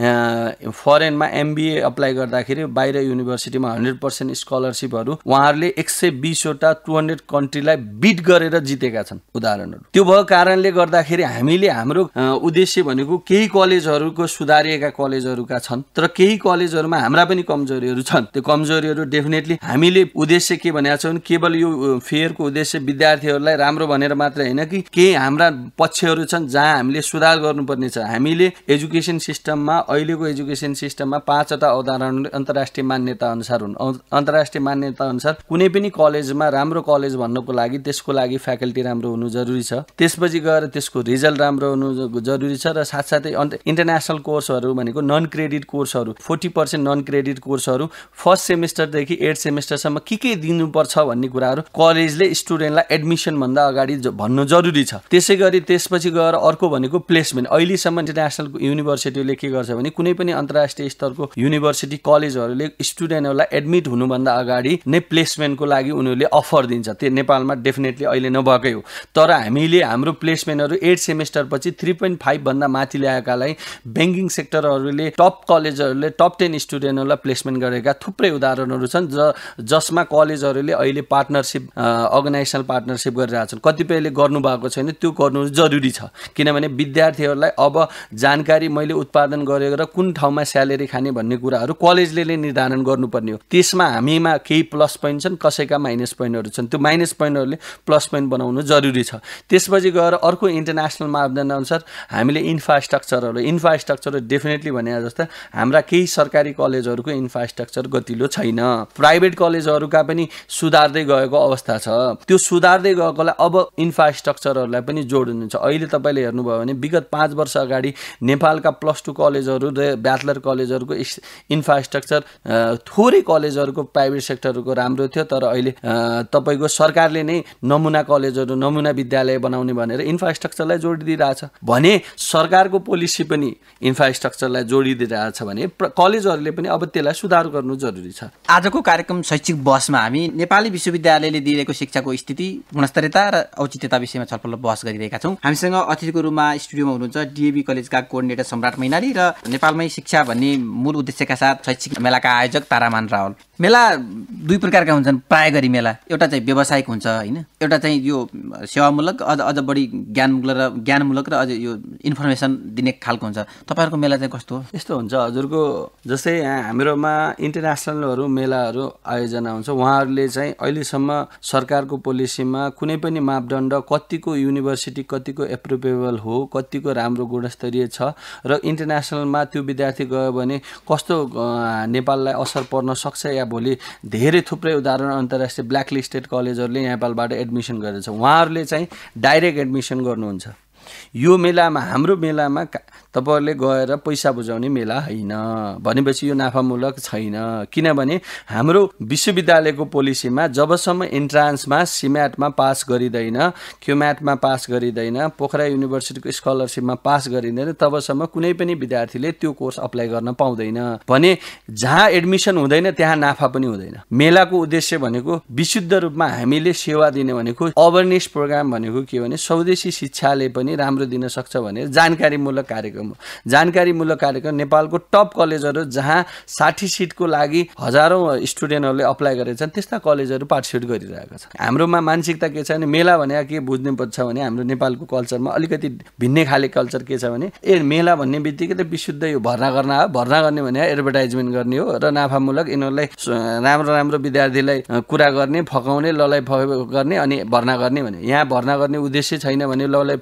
फरेनमा एमबिए अप्लाई गर्दाखेरि बाहिर युनिभर्सिटीमा हन्ड्रेड पर्सेन्ट स्कलरसिपहरू उहाँहरूले एक सय बिसवटा टु हन्ड्रेड कन्ट्रीलाई बिट गरेर जितेका छन् उदाहरणहरू। त्यो भएको कारणले गर्दाखेरि हामीले हाम्रो उद्देश्य भनेको केही कलेजहरूको सुधारिएका कलेजहरूका छन्, तर केही कलेजहरूमा हाम्रा पनि कमजोरीहरू छन्। त्यो कमजोरीहरू डेफिनेटली हामीले उद्देश्य के भनेको छौँ भने केवल यो फेयरको उद्देश्य विद्यार्थीहरूलाई राम्रो भनेर मात्र होइन कि केही हाम्रा पक्षहरू छन् जहाँ हामीले सुधार गर्नुपर्ने छ। हामीले एजुकेसन सिस्टममा अहिलेको एजुकेसन सिस्टममा पाँचवटा अवधारणाहरू अन्तर्राष्ट्रिय मान्यता अनुसार हुन्। अन्तर्राष्ट्रिय मान्यता अनुसार कुनै पनि कलेजमा राम्रो कलेज भन्नको लागि त्यसको लागि फ्याकल्टी राम्रो हुनु जरुरी छ, त्यसपछि गएर त्यसको रिजल्ट राम्रो हुनु जरुरी छ, र साथसाथै इन्टरनेसनल कोर्सहरू भनेको नन क्रेडिट कोर्सहरू फोर्टी पर्सेन्ट नन क्रेडिट कोर्सहरू फर्स्ट सेमेस्टरदेखि एट सेमेस्टरसम्म के के दिनुपर्छ भन्ने कुराहरू कलेजले स्टुडेन्टलाई एडमिसन भन्दा अगाडि भन्नु जरुरी छ। त्यसै गरी त्यसपछि गएर अर्को भनेको प्लेसमेन्ट। अहिलेसम्म इन्टरनेसनल युनिभर्सिटीले के गर्छ भने कुनै पनि अन्तर्राष्ट्रिय स्तरको युनिभर्सिटी कलेजहरूले स्टुडेन्टहरूलाई एडमिट हुनुभन्दा अगाडि नै प्लेसमेन्टको लागि उनीहरूले अफर दिन्छ। त्यो नेपालमा डेफिनेटली अहिले नभएकै हो, तर हामीले हाम्रो प्लेसमेन्टहरू एट सेमेस्टर पछि थ्री पोइन्ट फाइभ भन्दा माथि ल्याएकालाई ब्याङ्किङ सेक्टरहरूले टप कलेजहरूले टप टेन स्टुडेन्टहरूलाई प्लेसमेन्ट गरेका थुप्रै उदाहरणहरू छन् ज जसमा कलेजहरूले अहिले पार्टनरसिप अर्गनाइजेसनल पार्टनरसिप गरिरहेछन्। कतिपयले गर्नुभएको छैन, त्यो गर्नु जरुरी छ, किनभने विद्यार्थीहरूलाई अब जानकारी मैले उत्पादन गरेर र कुन ठाउँमा स्यालेरी खाने भन्ने कुराहरू कलेजले नै निर्धारण गर्नुपर्ने हो। त्यसमा हामीमा केही प्लस पोइन्ट छन्, कसैका माइनस पोइन्टहरू छन्, त्यो माइनस पोइन्टहरूले प्लस पोइन्ट बनाउनु जरुरी छ। त्यसपछि गएर अर्को इन्टरनेसनल मापदण्ड अनुसार हामीले इन्फ्रास्ट्रक्चरहरू इन्फ्रास्ट्रक्चर डेफिनेटली भने जस्तो हाम्रा केही सरकारी कलेजहरूको इन्फ्रास्ट्रक्चर गतिलो छैन, प्राइभेट कलेजहरूका पनि सुधार्दै गएको अवस्था छ। त्यो सुधार्दै गएकोलाई अब इन्फ्रास्ट्रक्चरहरूलाई पनि जोड्नु छ। अहिले तपाईँले हेर्नुभयो भने विगत पाँच वर्ष अगाडि नेपालका प्लस टू कलेजहरू र ब्याचलर कलेजहरूको इन्फ्रास्ट्रक्चर थोरै कलेजहरूको प्राइभेट सेक्टरको राम्रो थियो, तर अहिले तपाईँको सरकारले नै नमुना कलेजहरू नमुना विद्यालय बनाउने भनेर इन्फ्रास्ट्रक्चरलाई जोडिदिइरहेछ भने सरकारको पोलिसी पनि इन्फ्रास्ट्रक्चरलाई जोडिदिइरहेछ भने कलेजहरूले पनि अब त्यसलाई सुधार गर्नु जरुरी छ। आजको कार्यक्रम शैक्षिक बहसमा हामी नेपाली विश्वविद्यालयले दिइरहेको शिक्षाको स्थिति, गुणस्तरीयता र औचित्यता विषयमा छलफल बहस गरिरहेका छौँ। हामीसँग अतिथिको रूपमा स्टुडियोमा हुनुहुन्छ डिएबी कलेजका कोअर्डिनेटर सम्राट मैनाली र नेपालमै शिक्षा भन्ने मूल उद्देश्यका साथ शैक्षिक मेलाका आयोजक तारामान रावल। मेला दुई प्रकारका हुन्छन् प्राय गरी मेला, एउटा चाहिँ व्यावसायिक हुन्छ होइन, एउटा चाहिँ यो सेवामूलक अझ अझ बढी ज्ञानमूलक र ज्ञानमूलक र अझ यो इन्फर्मेसन दिने खालको हुन्छ। तपाईँहरूको मेला चाहिँ कस्तो हो? यस्तो हुन्छ हजुरको, जस्तै यहाँ हाम्रोमा इन्टरनेसनलहरू मेलाहरू आयोजना हुन्छ, उहाँहरूले चाहिँ अहिलेसम्म सरकारको पोलिसीमा कुनै पनि मापदण्ड कतिको युनिभर्सिटी कतिको एप्रुभेबल हो, कतिको राम्रो गुणस्तरीय छ र इन्टरनेसनलमा त्यो विद्यार्थी गयो भने कस्तो नेपाललाई असर पर्न सक्छ या भोलि धेरै थुप्रै उदाहरण अन्तर्राष्ट्रिय ब्ल्याकलिस्टेड कलेजहरूले नेपालबाट एडमिसन गरेछ, उहाँहरूले चाहिँ डाइरेक्ट एडमिसन गर्नुहुन्छ। यो मेलामा हाम्रो मेलामा तपाईँहरूले गएर पैसा बुझाउने मेला होइन भनेपछि यो नाफामूलक छैन, किनभने हाम्रो विश्वविद्यालयको पोलिसीमा जबसम्म इन्ट्रान्समा सिम्याटमा पास गरिँदैन, क्युम्याटमा पास गरिँदैन, पोखरा युनिभर्सिटीको स्कलरसिपमा पास गरिँदैन, तबसम्म कुनै पनि विद्यार्थीले त्यो कोर्स अप्लाई गर्न पाउँदैन भने जहाँ एडमिसन हुँदैन त्यहाँ नाफा पनि हुँदैन। मेलाको उद्देश्य भनेको विशुद्ध रूपमा हामीले सेवा दिने भनेको अवेरनेस प्रोग्राम भनेको के भने स्वदेशी शिक्षाले पनि राम्रो दिन सक्छ भनेर जानकारीमूलक कार्यक्रम हो। जानकारीमूलक कार्यक्रम नेपालको टप कलेजहरू जहाँ साठी सिटको लागि हजारौँ स्टुडेन्टहरूले अप्लाई गरेछन् त्यस्ता कलेजहरू पार्टिसिपेट गरिरहेका छन्। हाम्रोमा मानसिकता के छ भने मेला भनेको के बुझ्नुपर्छ भने हाम्रो नेपालको कल्चरमा अलिकति भिन्नै खाले कल्चर के छ भने ए मेला भन्ने बित्तिकै त विशुद्ध यो भर्ना गर्न हो, भर्ना गर्ने भने एडभर्टाइजमेन्ट गर्ने हो र नाफामूलक यिनीहरूलाई राम्रो राम्रो विद्यार्थीलाई कुरा गर्ने, फकाउने, ललाई फकाइ गर्ने अनि भर्ना गर्ने भने यहाँ भर्ना गर्ने उद्देश्य छैन भने ललाई फकाइ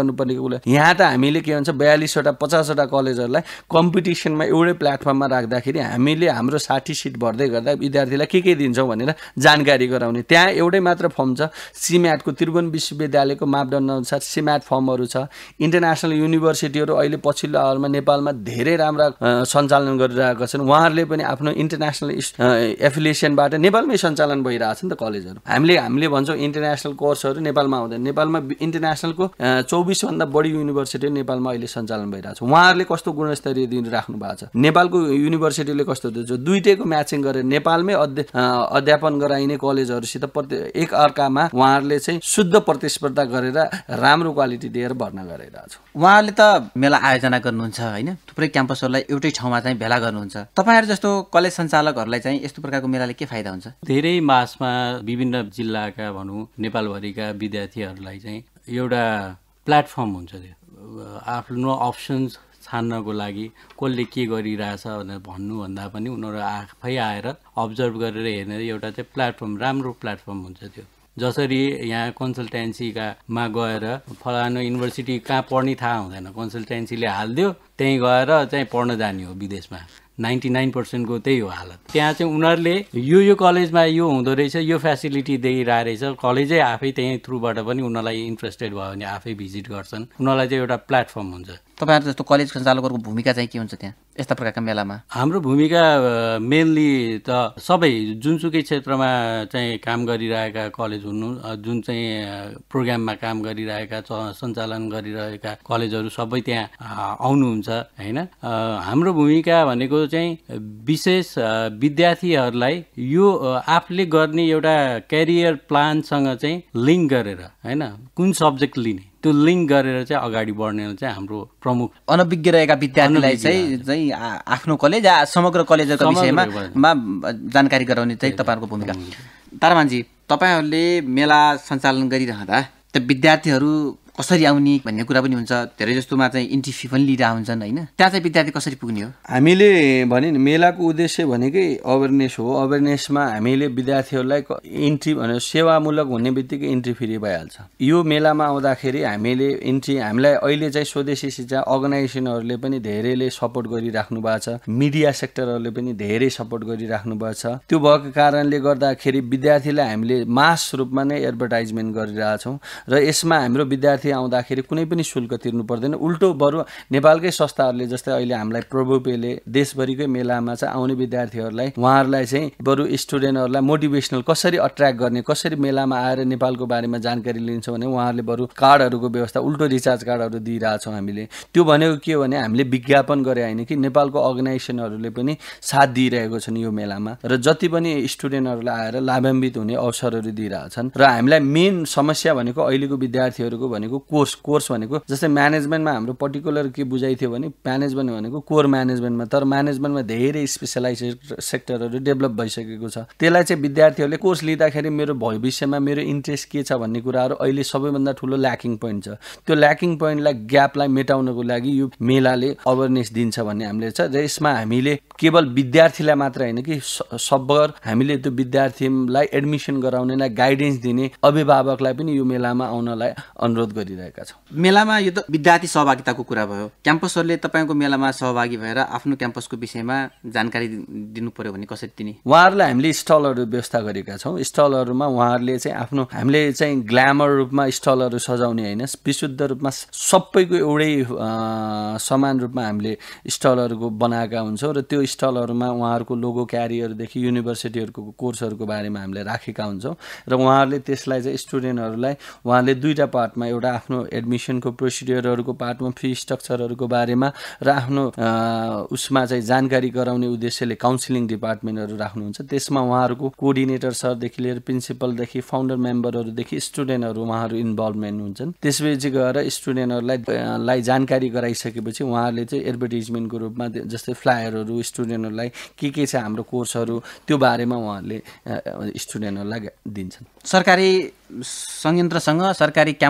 पर्ने कुरा। यहाँ त हामीले के भन्छ बयालिसवटा पचासवटा कलेजहरूलाई कम्पिटिसनमा एउटै प्लेटफर्ममा राख्दाखेरि हामीले हाम्रो साठी सिट भर्दै गर्दा विद्यार्थीलाई के के दिन्छौँ भनेर जानकारी गराउने। त्यहाँ एउटै मात्र फर्म छ, सिम्याटको त्रिभुवन विश्वविद्यालयको मापदण्ड अनुसार सिम्याट फर्महरू छ। इन्टरनेसनल युनिभर्सिटीहरू अहिले पछिल्लो अवधिमा नेपालमा धेरै राम्रा सञ्चालन गरिरहेका छन्। उहाँहरूले पनि आफ्नो इन्टरनेसनल एफिलिएसनबाट नेपालमै सञ्चालन भइरहेछ नि त कलेजहरू। हामीले हामीले भन्छौँ इन्टरनेसनल कोर्सहरू नेपालमा आउँदैन। नेपालमा इन्टरनेसनलको चौबिसभन्दा बढी युनिभर्सिटी नेपालमा अहिले सञ्चालन भइरहेछ। उहाँहरूले कस्तो गुणस्तरीय दिन राख्नु भएको छ, नेपालको युनिभर्सिटीले कस्तो दिन्छ, दुईटैको म्याचिङ गरेर नेपालमै अध्य अध्यापन गराइने कलेजहरूसित प्रति एक अर्कामा उहाँहरूले चाहिँ शुद्ध प्रतिस्पर्धा गरेर राम्रो क्वालिटी दिएर भर्ना गरिरहेछ। उहाँहरूले त मेला आयोजना गर्नुहुन्छ होइन, थुप्रै क्याम्पसहरूलाई एउटै ठाउँमा चाहिँ भेला गर्नुहुन्छ। तपाईँहरू जस्तो कलेज सञ्चालकहरूलाई चाहिँ यस्तो प्रकारको मेलाले के फाइदा हुन्छ? धेरै मासमा विभिन्न जिल्लाका भनौँ नेपालभरिका विद्यार्थीहरूलाई चाहिँ एउटा प्लेटफर्म हुन्छ। त्यो आफ्नो अप्सन्स छान्नको लागि कसले के गरिरहेछ भनेर भन्नुभन्दा पनि उनीहरू आफै आएर अब्जर्भ गरेर हेर्ने एउटा चाहिँ प्लेटफर्म, राम्रो प्लेटफर्म हुन्छ त्यो। जसरी यहाँ कन्सल्टेन्सीकामा गएर फलानु युनिभर्सिटी कहाँ पढ्ने थाहा हुँदैन, कन्सल्टेन्सीले हालिदियो त्यहीँ गएर चाहिँ पढ्न जाने हो विदेशमा। नाइन्टी नाइन पर्सेन्टको त्यही हो हालत। त्यहाँ चाहिँ उनीहरूले यो यो कलेजमा यो हुँदो रहेछ, यो फेसिलिटी दिइरहेको रहेछ, कलेजै आफै त्यही थ्रुबाट पनि उनीहरूलाई इन्ट्रेस्टेड भयो भने आफै भिजिट गर्छन्। उनीहरूलाई चाहिँ एउटा प्लेटफर्म हुन्छ। तपाईँहरू जस्तो कलेज सञ्चालकहरूको भूमिका चाहिँ के हुन्छ त्यहाँ यस्ता प्रकारका मेलामा? हाम्रो भूमिका मेनली त सबै जुनसुकै क्षेत्रमा चाहिँ काम गरिरहेका कलेज हुनु, जुन चाहिँ प्रोग्राममा काम गरिरहेका सञ्चालन गरिरहेका कलेजहरू सबै त्यहाँ आउनुहुन्छ होइन। हाम्रो भूमिका भनेको चाहिँ विशेष विद्यार्थीहरूलाई यो आफूले गर्ने एउटा क्यारियर प्लानसँग चाहिँ लिङ्क गरेर होइन, कुन सब्जेक्ट लिने त्यो लिङ्क गरेर चाहिँ अगाडि बढ्ने चाहिँ हाम्रो प्रमुख। अनभिज्ञ रहेका विद्यार्थीलाई चाहिँ चाहिँ आफ्नो कलेज समग्र कलेजको विषयमा जानकारी गराउने चाहिँ तपाईँहरूको भूमिका। तारामानजी, तपाईँहरूले मेला सञ्चालन गरिरहँदा त विद्यार्थीहरू कसरी आउने भन्ने कुरा पनि हुन्छ। धेरै जस्तोमा चाहिँ इन्ट्री फी पनि लिइरहेको हुन्छन् होइन, त्यहाँ चाहिँ विद्यार्थी कसरी पुग्ने हो? हामीले भने नि मेलाको उद्देश्य भनेकै अवेरनेस हो। अवेरनेसमा हामीले विद्यार्थीहरूलाई इन्ट्री भनेर सेवामूलक हुने बित्तिकै इन्ट्री फ्री भइहाल्छ। यो मेलामा आउँदाखेरि हामीले इन्ट्री हामीलाई अहिले चाहिँ स्वदेशी शिक्षा अर्गनाइजेसनहरूले पनि धेरैले सपोर्ट गरिराख्नु भएको छ, मिडिया सेक्टरहरूले पनि धेरै सपोर्ट गरिराख्नु भएको छ। त्यो भएको कारणले गर्दाखेरि विद्यार्थीलाई हामीले मास रूपमा नै एडभर्टाइजमेन्ट गरिरहेछौँ र यसमा हाम्रो विद्यार्थी आउँदाखेरि कुनै पनि शुल्क तिर्नु पर्दैन। उल्टो बरु नेपालकै संस्थाहरूले जस्तै अहिले हामीलाई प्रभुपेले देशभरिकै मेलामा चाहिँ आउने विद्यार्थीहरूलाई उहाँहरूलाई चाहिँ बरु स्टुडेन्टहरूलाई मोटिभेसनल कसरी अट्र्याक्ट गर्ने, कसरी मेलामा आएर नेपालको बारेमा जानकारी लिन्छ भने उहाँहरूले बरु कार्डहरूको व्यवस्था, उल्टो रिचार्ज कार्डहरू दिइरहेछौँ हामीले। त्यो भनेको के हो भने हामीले विज्ञापन गरे होइन कि नेपालको अर्गनाइजेसनहरूले पनि साथ दिइरहेको छन् यो मेलामा र जति पनि स्टुडेन्टहरूलाई आएर लाभान्वित हुने अवसरहरू दिइरहेछन्। र हामीलाई मेन समस्या भनेको अहिलेको विद्यार्थीहरूको भनेको कोर्स कोर्स भनेको जस्तै म्यानेजमेन्टमा हाम्रो पर्टिकुलर के बुझाइ थियो भने म्यानेजमेन्ट भनेको कोर म्यानेजमेन्टमा, तर म्यानेजमेन्टमा धेरै स्पेसलाइज सेक्टरहरू डेभलप भइसकेको छ। त्यसलाई चाहिँ विद्यार्थीहरूले कोर्स लिँदाखेरि मेरो भविष्यमा मेरो इन्ट्रेस्ट के छ भन्ने कुराहरू अहिले सबैभन्दा ठुलो ल्याकिङ पोइन्ट छ। त्यो ल्याकिङ पोइन्टलाई ग्यापलाई मेटाउनको लागि यो मेलाले अवेरनेस दिन्छ भन्ने हामीले छ। र यसमा हामीले केवल विद्यार्थीलाई मात्र होइन कि सबभर हामीले त्यो विद्यार्थीलाई एडमिसन गराउनेलाई गाइडेन्स दिने अभिभावकलाई पनि यो मेलामा आउनलाई अनुरोध गरिरहेका छौँ। मेलामा यो त विद्यार्थी सहभागिताको कुरा भयो। क्याम्पसहरूले तपाईँको मेलामा सहभागी भएर आफ्नो क्याम्पसको विषयमा जानकारी दिनु पर्यो भने कसरी दिने? उहाँहरूलाई हामीले स्टलहरू व्यवस्था गरेका छौँ। स्टलहरूमा उहाँहरूले चाहिँ आफ्नो हामीले चाहिँ ग्ल्यामर रूपमा स्टलहरू सजाउने होइन, विशुद्ध रूपमा सबैको एउटै समान रूपमा हामीले स्टलहरूको बनाएका हुन्छौँ र त्यो स्टलहरूमा उहाँहरूको लोगो क्यारियरदेखि युनिभर्सिटीहरूको कोर्सहरूको बारेमा हामीले राखेका हुन्छौँ र उहाँहरूले त्यसलाई चाहिँ स्टुडेन्टहरूलाई उहाँहरूले दुईवटा पार्टमा, एउटा आफ्नो एडमिसनको प्रोसिडियरहरूको पार्टमा फी स्ट्रक्चरहरूको बारेमा र आफ्नो उसमा चाहिँ जानकारी गराउने उद्देश्यले काउन्सिलिङ डिपार्टमेन्टहरू राख्नुहुन्छ। त्यसमा उहाँहरूको कोअर्डिनेटर सरदेखि लिएर प्रिन्सिपलदेखि फाउन्डर मेम्बरहरूदेखि स्टुडेन्टहरू उहाँहरू इन्भल्भमेन्ट हुन्छन्। त्यसपछि गएर स्टुडेन्टहरूलाई जानकारी गराइसकेपछि उहाँहरूले चाहिँ एडभर्टिजमेन्टको रूपमा जस्तै फ्लायरहरू स्टुडेन्टहरूलाई के के छ हाम्रो कोर्सहरू त्यो बारेमा उहाँहरूले स्टुडेन्टहरूलाई दिन्छन्। सरकारी संयन्त्रसँग सरकारी क्याम्पसहरूसँग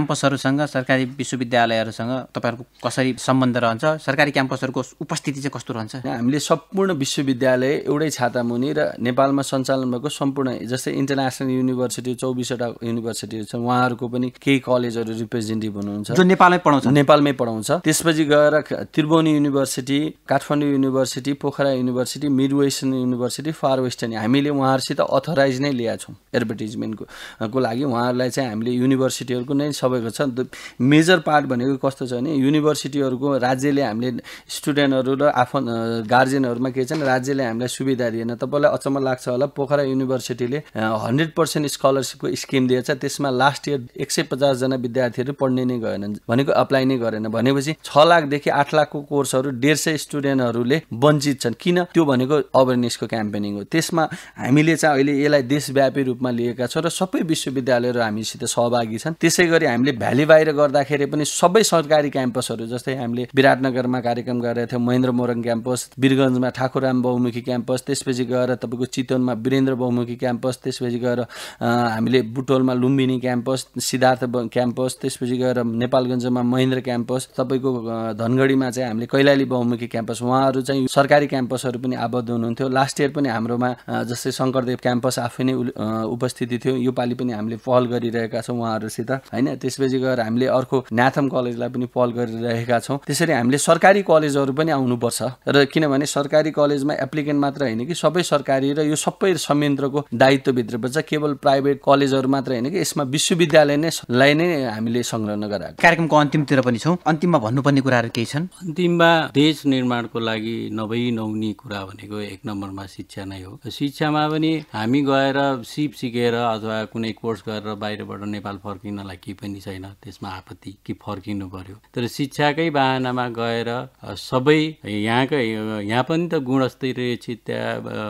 क्याम्पससँग सरकारी विश्वविद्यालयहरूसँग तपाईँहरूको कसरी सम्बन्ध रहन्छ? सरकारी क्याम्पसहरूको उपस्थिति चाहिँ कस्तो रहन्छ? हामीले सम्पूर्ण विश्वविद्यालय एउटै छातामुनि र नेपालमा सञ्चालन भएको सम्पूर्ण जस्तै इन्टरनेसनल युनिभर्सिटी चौबिसवटा युनिभर्सिटीहरू छन्, उहाँहरूको पनि केही कलेजहरू रिप्रेजेन्टेटिभ हुनुहुन्छ जो नेपालमै पढाउँछ नेपालमै पढाउँछ त्यसपछि गएर Tribhuvan university, Kathmandu university, Pokhara university, mid western university, far western हामीले उहाँहरूसित अथराइज नै लिएका छौँ एडभर्टिजमेन्टको को लागि। उहाँहरूलाई चाहिँ हामीले युनिभर्सिटीहरूको नै सबैको छ। मेजर पार्ट भनेको कस्तो छ भने युनिभर्सिटीहरूको राज्यले हामीले स्टुडेन्टहरू र आफन गार्जेनहरूमा के छन्, राज्यले हामीलाई सुविधा दिएन। तपाईँलाई अचम्म लाग्छ होला, पोखरा युनिभर्सिटीले हन्ड्रेड पर्सेन्ट स्कलरसिपको स्किम दिएछ, त्यसमा लास्ट इयर एक सय पचासजना विद्यार्थीहरू पढ्ने नै गएनन्, भनेको अप्लाई नै गरेन। भनेपछि छ लाखदेखि आठ लाखको कोर्सहरू डेढ सय स्टुडेन्टहरूले वञ्चित छन्। किन? त्यो भनेको अवेरनेसको क्याम्पेनिङ हो। त्यसमा हामीले चाहिँ अहिले यसलाई देशव्यापी रूपमा लिएका छौँ र सबै विश्वविद्यालयहरू हामीसित सहभागी छन्। त्यसै गरी हामीले भ्याली बाहिर गर्दाखेरि पनि सबै सरकारी क्याम्पसहरू, जस्तै हामीले विराटनगरमा कार्यक्रम गरेका थियौँ, महेन्द्र मोरङ क्याम्पस, वीरगन्जमा ठाकुरराम बहुमुखी क्याम्पस, त्यसपछि गएर तपाईँको चितवनमा वीरेन्द्र बहुमुखी क्याम्पस, त्यसपछि गएर हामीले बुटोलमा लुम्बिनी क्याम्पस, सिद्धार्थ क्याम्पस, त्यसपछि गएर नेपालगञ्जमा महेन्द्र क्याम्पस, तपाईँको धनगढीमा चाहिँ हामीले कैलाली बहुमुखी क्याम्पस। उहाँहरू चाहिँ सरकारी क्याम्पसहरू पनि आबद्ध हुनुहुन्थ्यो। लास्ट इयर पनि हाम्रोमा जस्तै शङ्करदेव क्याम्पस आफै नै उपस्थिति थियो। योपालि पनि हामीले पहल गरिरहेका छौँ उहाँहरूसित होइन। त्यसपछि गएर हामीले अर्को न्याथम कलेजलाई पनि पहल गरिरहेका छौँ। त्यसरी हामीले सरकारी कलेजहरू पनि आउनुपर्छ र किनभने सरकारी कलेजमा एप्लिकेन्ट मात्र होइन कि सबै सरकारी र यो सबै संयन्त्रको दायित्वभित्र पर्छ। केवल प्राइभेट कलेजहरू मात्र होइन कि यसमा विश्वविद्यालय नै लाई नै हामीले संलग्न गराएको। कार्यक्रमको अन्तिमतिर पनि छौँ, अन्तिममा भन्नुपर्ने कुराहरू केही छन्? अन्तिममा देश निर्माणको लागि नभई नहुने कुरा भनेको एक नम्बरमा शिक्षा नै हो। शिक्षामा पनि हामी गएर सिप सिकेर अथवा कुनै कोर्स गरेर बाहिरबाट नेपाल फर्किनलाई केही पनि छैन, त्यसमा आपत्ति कि फर्किनु पर्यो। तर शिक्षाकै बाहनामा गएर सबै यहाँकै यहाँ पनि त गुणस्तरीय शिक्षा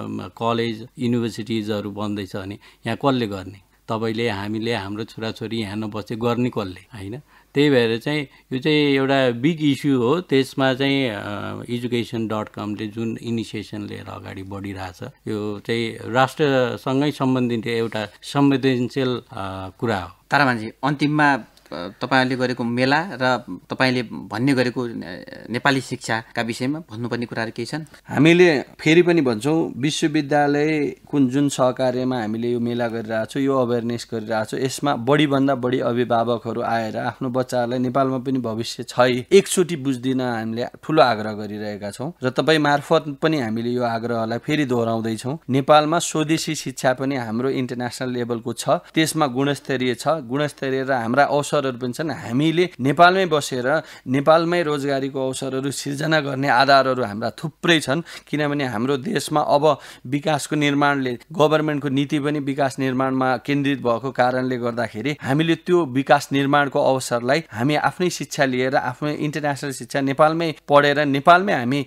कलेज युनिभर्सिटिजहरू बन्दैछ भने यहाँ कसले गर्ने? तपाईँले, हामीले, हाम्रो छोराछोरी यहाँ नबसे गर्ने कसले होइन? त्यही भएर चाहिँ यो चाहिँ एउटा बिग इस्यु हो। त्यसमा चाहिँ एजुकेसन डट कमले जुन इनिसिएसन लिएर अगाडि बढिरहेछ यो चाहिँ राष्ट्रसँगै सम्बन्धित एउटा संवेदनशील कुरा हो। तारामानजी, अन्तिममा तपाईँले गरेको मेला र तपाईँले भन्ने गरेको नेपाली शिक्षाका विषयमा भन्नुपर्ने कुराहरू केही छन्? हामीले फेरि पनि भन्छौँ, विश्वविद्यालय कुन जुन सहकार्यमा हामीले यो मेला गरिरहेछौँ, यो अवेरनेस गरिरहेछौँ, यसमा बढीभन्दा बढी अभिभावकहरू आएर आफ्नो बच्चाहरूलाई नेपालमा पनि भविष्य छ एकचोटि बुझ्दिन हामीले ठुलो आग्रह गरिरहेका छौँ र तपाईँ मार्फत पनि हामीले यो आग्रहलाई फेरि दोहोऱ्याउँदैछौँ। नेपालमा स्वदेशी शिक्षा पनि हाम्रो इन्टरनेसनल लेभलको छ, त्यसमा गुणस्तरीय छ, गुणस्तरीय र हाम्रा अवसर पनि छन्। हामीले नेपालमै बसेर नेपालमै रोजगारीको अवसरहरू सिर्जना गर्ने आधारहरू हाम्रा थुप्रै छन्। किनभने हाम्रो देशमा अब विकासको निर्माणले गभर्मेन्टको नीति पनि विकास निर्माणमा केन्द्रित भएको कारणले गर्दाखेरि हामीले त्यो विकास निर्माणको अवसरलाई हामी आफ्नै शिक्षा लिएर आफ्नो इन्टरनेसनल शिक्षा नेपालमै पढेर नेपालमै हामी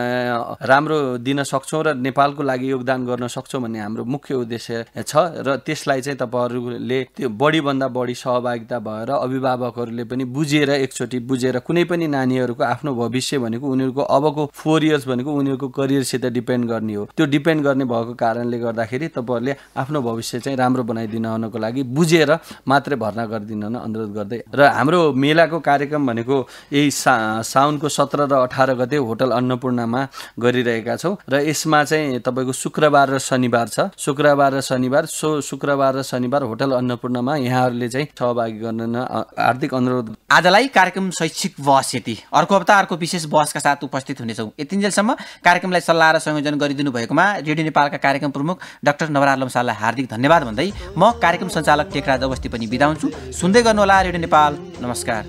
राम्रो दिन सक्छौँ र नेपालको लागि योगदान गर्न सक्छौँ भन्ने हाम्रो मुख्य उद्देश्य छ र त्यसलाई चाहिँ तपाईँहरूले त्यो बढीभन्दा बढी सहभागिता भएर अभिभावकहरूले पनि बुझेर एकचोटि बुझेर कुनै पनि नानीहरूको आफ्नो भविष्य भनेको उनीहरूको अबको फोर इयर्स भनेको उनीहरूको करियरसित डिपेन्ड गर्ने हो। त्यो डिपेन्ड गर्ने भएको कारणले गर्दाखेरि तपाईँहरूले आफ्नो भविष्य चाहिँ राम्रो बनाइदिन हुनको लागि बुझेर मात्रै भर्ना गरिदिन अनुरोध गर्दै र हाम्रो मेलाको कार्यक्रम भनेको यही सा साउनको सत्र र अठार गते होटल अन्नपूर्णमा गरिरहेका छौँ र यसमा चाहिँ तपाईँको शुक्रबार र शनिबार छ। शुक्रबार र शनिबार सो शुक्रबार र शनिबार होटल अन्नपूर्णमा यहाँहरूले चाहिँ सहभागी गर्न हार्दिक अनुरोध। आजलाई कार्यक्रम शैक्षिक बहस यति, अर्को हप्ता अर्को विशेष बहसका साथ उपस्थित हुनेछौँ। यतिन्जेलसम्म कार्यक्रमलाई सल्लाह र संयोजन गरिदिनु भएकोमा रेडियो नेपालका कार्यक्रम प्रमुख डाक्टर नवराज लम्साललाई हार्दिक धन्यवाद भन्दै म कार्यक्रम सञ्चालक टेकराज अवस्थी पनि बिदा हुन्छु। सुन्दै गर्नुहोला रेडियो नेपाल। नमस्कार।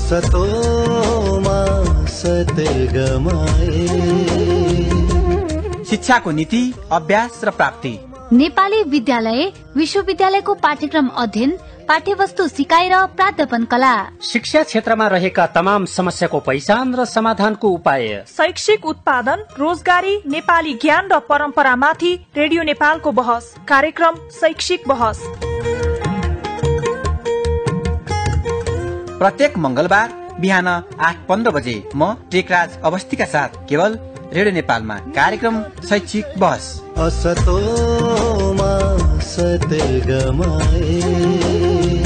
शिक्षाको नीति, अभ्यास र प्राप्ति, नेपाली विद्यालय विश्वविद्यालयको पाठ्यक्रम अध्ययन, पाठ्यवस्तु सिकाइ र प्राध्यापन कला, शिक्षा क्षेत्रमा रहेका तमाम समस्याको पहिचान र समाधानको उपाय, शैक्षिक उत्पादन, रोजगारी, नेपाली ज्ञान र परम्परामाथि रेडियो नेपालको बहस। कार्यक्रम शैक्षिक बहस प्रत्येक मंगलबार बिहान आठ पन्ध्र बजे म टेकराज अवस्थीका साथ केवल रेडियो नेपालमा कार्यक्रम शैक्षिक बहस। असतो मा सते गमाए